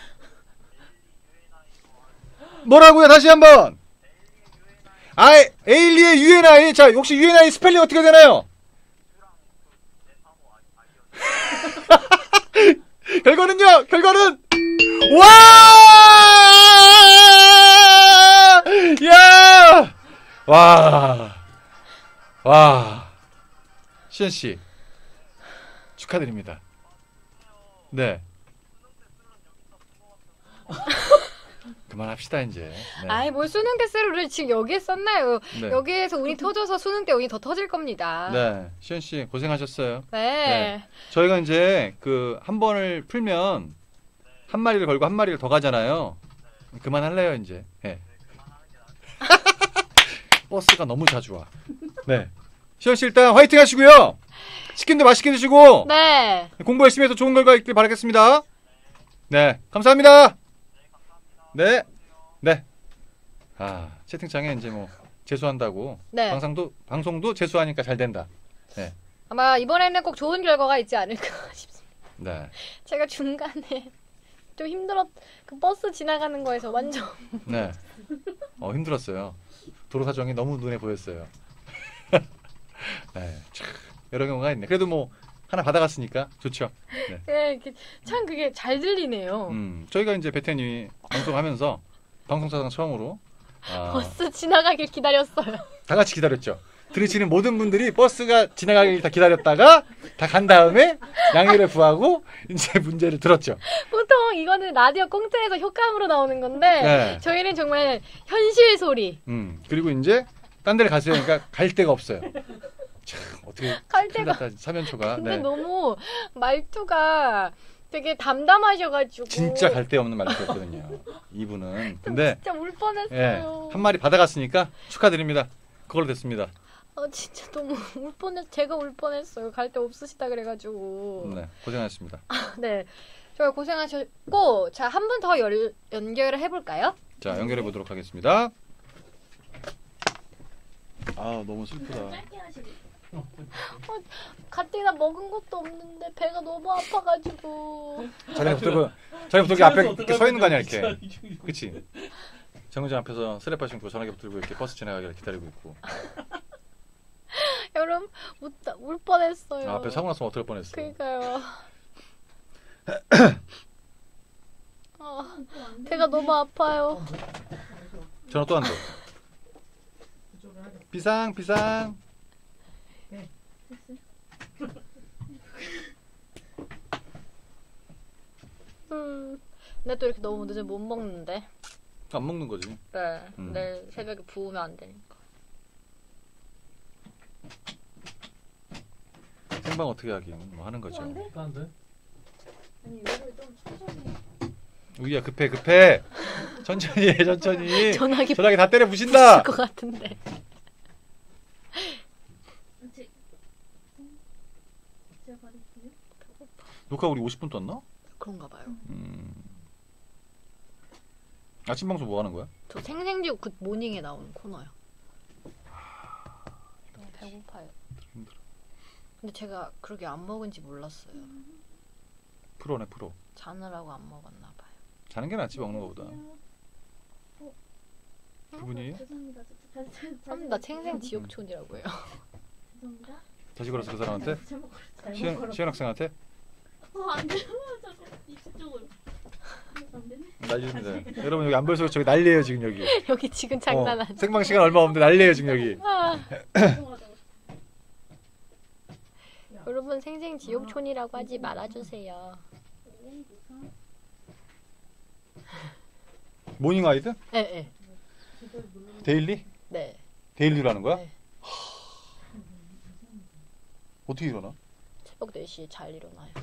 뭐라고요? 다시 한번. 에일리의 UNI. 자, 혹시 UNI 스펠링 어떻게 되나요? 결과는요? 결과는 와! 야! 와! 시현 씨 축하드립니다. 네. 그만합시다 이제. 네. 뭘 수능 때 쓰루를 지금 여기에 썼나요? 네. 여기에서 운이 터져서 수능 때 운이 더 터질 겁니다. 네, 시현 씨 고생하셨어요. 네. 저희가 이제 그 한 번을 풀면 한 마리를 걸고 한 마리를 더 가잖아요. 그만할래요 이제. 네. 버스가 너무 자주 와. 네. 시현 씨 일단 화이팅 하시고요. 치킨도 맛있게 드시고 네. 공부 열심히 해서 좋은 결과 있길 바라겠습니다. 네, 감사합니다. 네, 네. 아, 채팅창에 이제 뭐 재수한다고 네. 방송도 재수하니까 잘 된다. 네, 아마 이번에는 꼭 좋은 결과가 있지 않을까 싶습니다. 네, 제가 중간에 좀 그 버스 지나가는 거에서 완전 네. 힘들었어요. 도로 사정이 너무 눈에 보였어요. 네, 참 여러 경우가 있네. 그래도 뭐 하나 받아갔으니까 좋죠. 네. 네, 참 그게 잘 들리네요. 저희가 이제 베테님이 방송하면서 방송사상 처음으로 버스 지나가길 기다렸어요. 다 같이 기다렸죠. 들으시는 모든 분들이 버스가 지나가길 다 기다렸다가 다 간 다음에 양해를 구하고 이제 문제를 들었죠. 보통 이거는 라디오 꽁트에서 효과음으로 나오는 건데 네. 저희는 정말 현실 소리. 그리고 이제 딴 데를 가세요. 그러니까 갈 데가 없어요. 참 어떻게 갈 데가. 사면초가. 근데 네. 너무 말투가 되게 담담하셔가지고 진짜 갈 데 없는 말투였거든요. 이분은. 근데 진짜 울 뻔했어요. 예, 한 마리 받아갔으니까 축하드립니다. 그걸로 됐습니다. 진짜 너무 울 뻔했. 제가 울 뻔했어요. 갈 데 없으시다 그래가지고. 네, 고생하셨습니다. 네, 정말 고생하셨고, 자, 한 번 더 연결을 해볼까요? 자, 연결해 보도록 하겠습니다. 아, 너무 슬프다. 가뜩이나 먹은 것도 없는데 배가 너무 아파가지고. 자기 붙들고 앞에 이렇게 서 있는 거 아니야 이렇게. 그치? 정류장 앞에서 슬리퍼 신고 전화기 붙들고 이렇게 버스 지나가기를 기다리고 있고. 여러분 울 뻔했어요. 앞에 사고 났으면 어떨 뻔했어. 그러니까요. 배가 너무 아파요. 전화 또 한대. 비상. 근데 또 이렇게 너무 늦으면 못 먹는데. 안 먹는 거지. 네. 내일 새벽에 부으면 안 되니까. 생방 어떻게 하긴 뭐 하는 거죠. 안 돼? 아니 이거를 좀 천천히. 우리야 급해. 천천히 해 천천히. 전화기 다 때려 부신다. 것 같은데. 제가 받을게요. 녹화 우리 50분 떴나? 그런가 봐요. 아침 방송 뭐 하는 거야? 저 생생지옥 굿 모닝에 나오는 코너요. 너무 배고파요. 힘들어. 근데 제가 그렇게 안 먹은지 몰랐어요. 프로네 프로. 자느라고 안 먹었나 봐요. 자는 게 낫지 먹는 거보다. 그분이 죄송합니다. 나 생생지옥촌이라고 해요. 죄송합니다. 다시 걸어서 그 사람한테? 잘못 시현 학생한테? 안 돼요. 자꾸 이쪽으로. 안 되네. 난리입니다. 여러분 여기 안 보여서 저기 난리예요 지금 여기. 여기 지금 장난 아니에요. 생방 시간 얼마 없는데 난리예요 지금 여기. 여러분 생생지옥촌이라고 하지 말아주세요. 모닝 아이드? 네. 데일리? 네. 데일리로 하는 거야? 네. 어떻게 일어나? 새벽 4시에 잘 일어나요.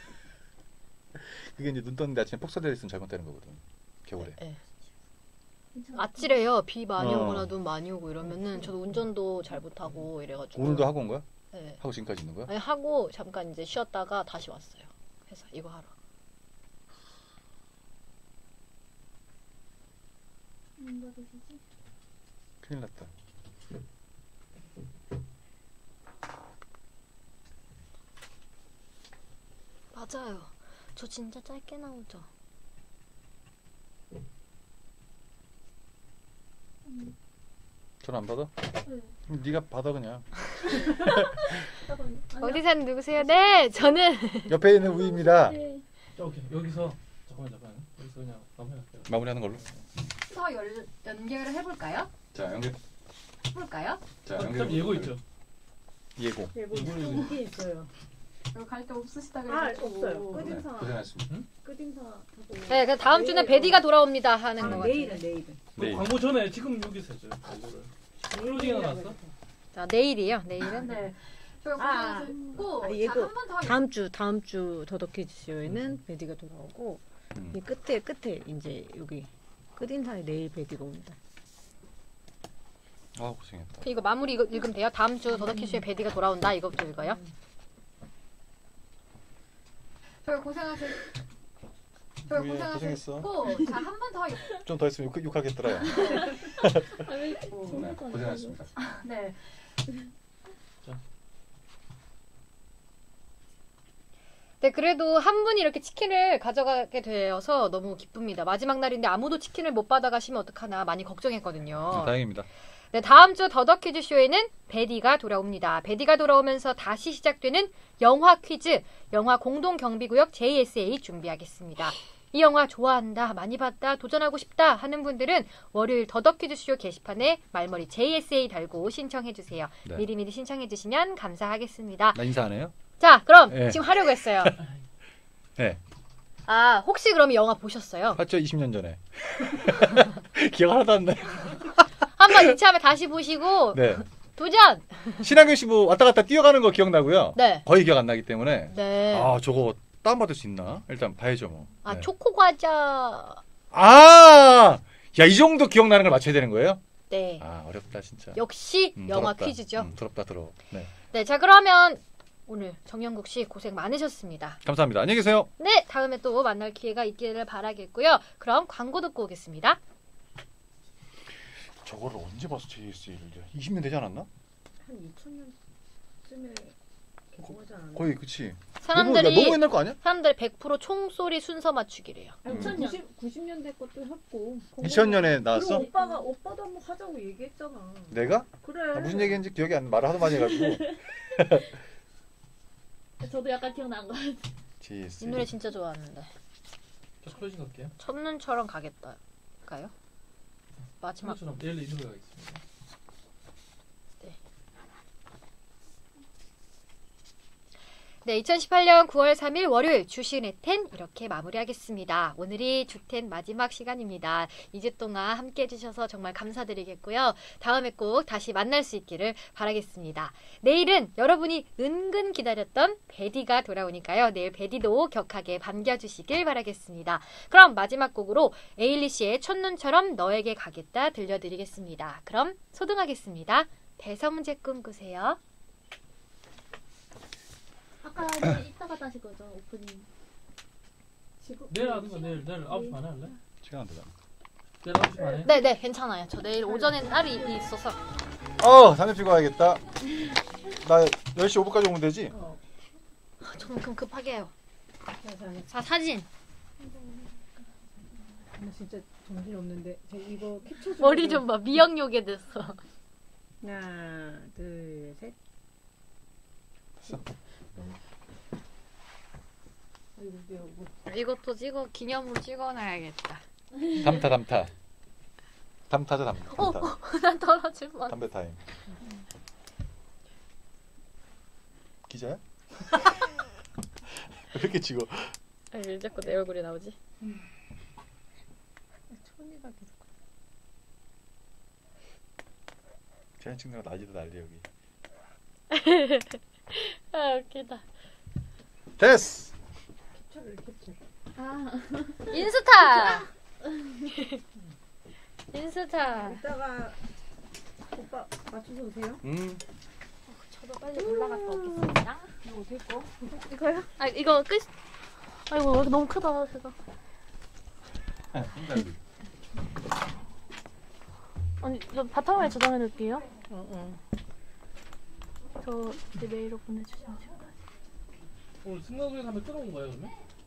그게 이제 눈 떴는데 아침에 폭설되어 있으면 잘못되는 거거든. 겨울에. 네. 아찔해요. 비 많이 오거나 눈 많이 오고 이러면은 저도 운전도 잘 못하고 이래가지고. 오늘도 하고 온 거야? 네. 하고 지금까지 있는 거야? 아니, 하고 잠깐 이제 쉬었다가 다시 왔어요. 회사 이거 하러. 안 받으시지? 큰일 났다. 맞아요. 저 진짜 짧게 나오죠. 전화 안 받아? 네. 그럼 네가 받아 그냥. 어디 사는 누구세요? 네, 저는 옆에 있는 우이입니다. 네. 오케이 여기서 잠깐만 여기서 그냥 마무리할게요. 마무리하는 걸로. 더 연결을 해볼까요? 자 연결. 해볼까요? 자 좀 예고 있죠. 예고. 이게 있어요. 여기 갈 데 없으시다 없어요. 끝인사. 고생하셨습니다. 끝인사 하고. 네, 그 다음 주는 베디가 돌아옵니다 하는 거 같아요. 내일은. 네. 광고 전에 지금 여기서 했죠. 광고를. 클로징이 나왔어? 자, 내일이에요. 내일은. 네. 아, 예고. 다음 주 더더키즈쇼에는 베디가 돌아오고 이 끝에 이제 여기 끝인사에 내일 베디가 옵니다. 아 고생했다. 이거 마무리 읽으면 돼요. 다음 주 더더키즈쇼에 베디가 돌아온다. 이거부터 읽어요. 별 고생하셨고 고생했어. 자, 한 번 더. 좀 더 있으면 욕하겠더라. 정말 고생하셨습니다. 네. 네, 그래도 한 분이 이렇게 치킨을 가져가게 되어서 너무 기쁩니다. 마지막 날인데 아무도 치킨을 못 받아가시면 어떡하나 많이 걱정했거든요. 다행입니다. 네, 다음 주 더더퀴즈 쇼에는 베디가 돌아옵니다. 베디가 돌아오면서 다시 시작되는 영화 퀴즈, 영화 공동경비구역 JSA 준비하겠습니다. 이 영화 좋아한다, 많이 봤다, 도전하고 싶다 하는 분들은 월요일 더더퀴즈 쇼 게시판에 말머리 JSA 달고 신청해주세요. 네. 미리미리 신청해주시면 감사하겠습니다. 나 인사 안 해요? 자, 그럼 네. 지금 하려고 했어요. 네. 아, 혹시 그럼 이 영화 보셨어요? 봤죠? 20년 전에. 기억 하나도 안 나요. 한번 이참에 다시 보시고 네. 도전! 신한균 씨 뭐 왔다 갔다 뛰어가는 거 기억나고요. 네. 거의 기억 안 나기 때문에. 네. 아, 저거 다운받을 수 있나? 일단 봐야죠 뭐. 아, 네. 초코과자. 아! 야, 이 정도 기억나는 걸 맞춰야 되는 거예요? 네. 아, 어렵다 진짜. 역시 영화 더럽다. 퀴즈죠. 더럽다 더러워. 네. 네, 자 그러면 오늘 정영국 씨 고생 많으셨습니다. 감사합니다. 안녕히 계세요. 네, 다음에 또 만날 기회가 있기를 바라겠고요. 그럼 광고 듣고 오겠습니다. 저거를 언제 봤어, JSA를? 20년 되지 않았나? 한 2000년쯤에 개봉하지 않았나? 거의 그치. 사람들이 너무 옛날 거 아니야? 사람들 100% 총소리 순서 맞추기래요. 90년대 것도 했고. 2000년에 나왔어? 그리고 오빠도 한번 하자고 얘기했잖아. 내가? 그래. 아, 무슨 얘기인지 기억이 안 나. 말을 하도 많이 해가지고. 저도 약간 기억난 거 같아요. 이 노래 진짜 좋아하는데. 저 클로징 갈게요. 첫눈처럼 가겠다가요? 마지막. 첫눈처럼 내일 이 노래 가겠습니다. 네, 2018년 9월 3일 월요일 주신의 텐 이렇게 마무리하겠습니다. 오늘이 주텐 마지막 시간입니다. 2주 동안 함께 해주셔서 정말 감사드리겠고요. 다음에 꼭 다시 만날 수 있기를 바라겠습니다. 내일은 여러분이 은근 기다렸던 베디가 돌아오니까요. 내일 베디도 격하게 반겨주시길 바라겠습니다. 그럼 마지막 곡으로 에일리시의 첫눈처럼 너에게 가겠다 들려드리겠습니다. 그럼 소등하겠습니다. 배성재 꿈꾸세요. 아까 이제 이따가 다시 거죠 오프닝. 내일 하는 거 내일 9시 반에 할래? 시간 안 되잖아. 내일 9시 반에? 네네 괜찮아요. 저 내일 오전에 딸이 있어서. 담배 피고 와야겠다. 나 10시 5분까지 오면 되지? 저는 그럼 급하게 해요. 자 사진. 나 진짜 정신 없는데 이거 캡처 좀 머리 좀 봐. 미역요게 됐어. 하나 둘 셋. 이것도 찍어 기념으로 찍어놔야겠다. 담타죠 담타. 난 떨어질 뻔. 담배 타임. 기자야? 왜 이렇게 찍어? 왜 자꾸 내 얼굴이 나오지? 천이가 계속. 사진 찍는 거 난리다 난리 여기. 아 웃기다. 됐어. 캡처. 아. 인스타. 인스타. 이따가 오빠 맞춰서 오세요. 저도 빨리 올라갔다 오겠습니다. 이거 어디 거? 이거요? 아 이거 끝. 아이고 여기 너무 크다 제가. 아니 저 바탕화면에 저장해 놓을게요. 저 이제 메일로 보내주시면 돼요. 오늘 승마구에 가면 끊어온 거예요 그러면?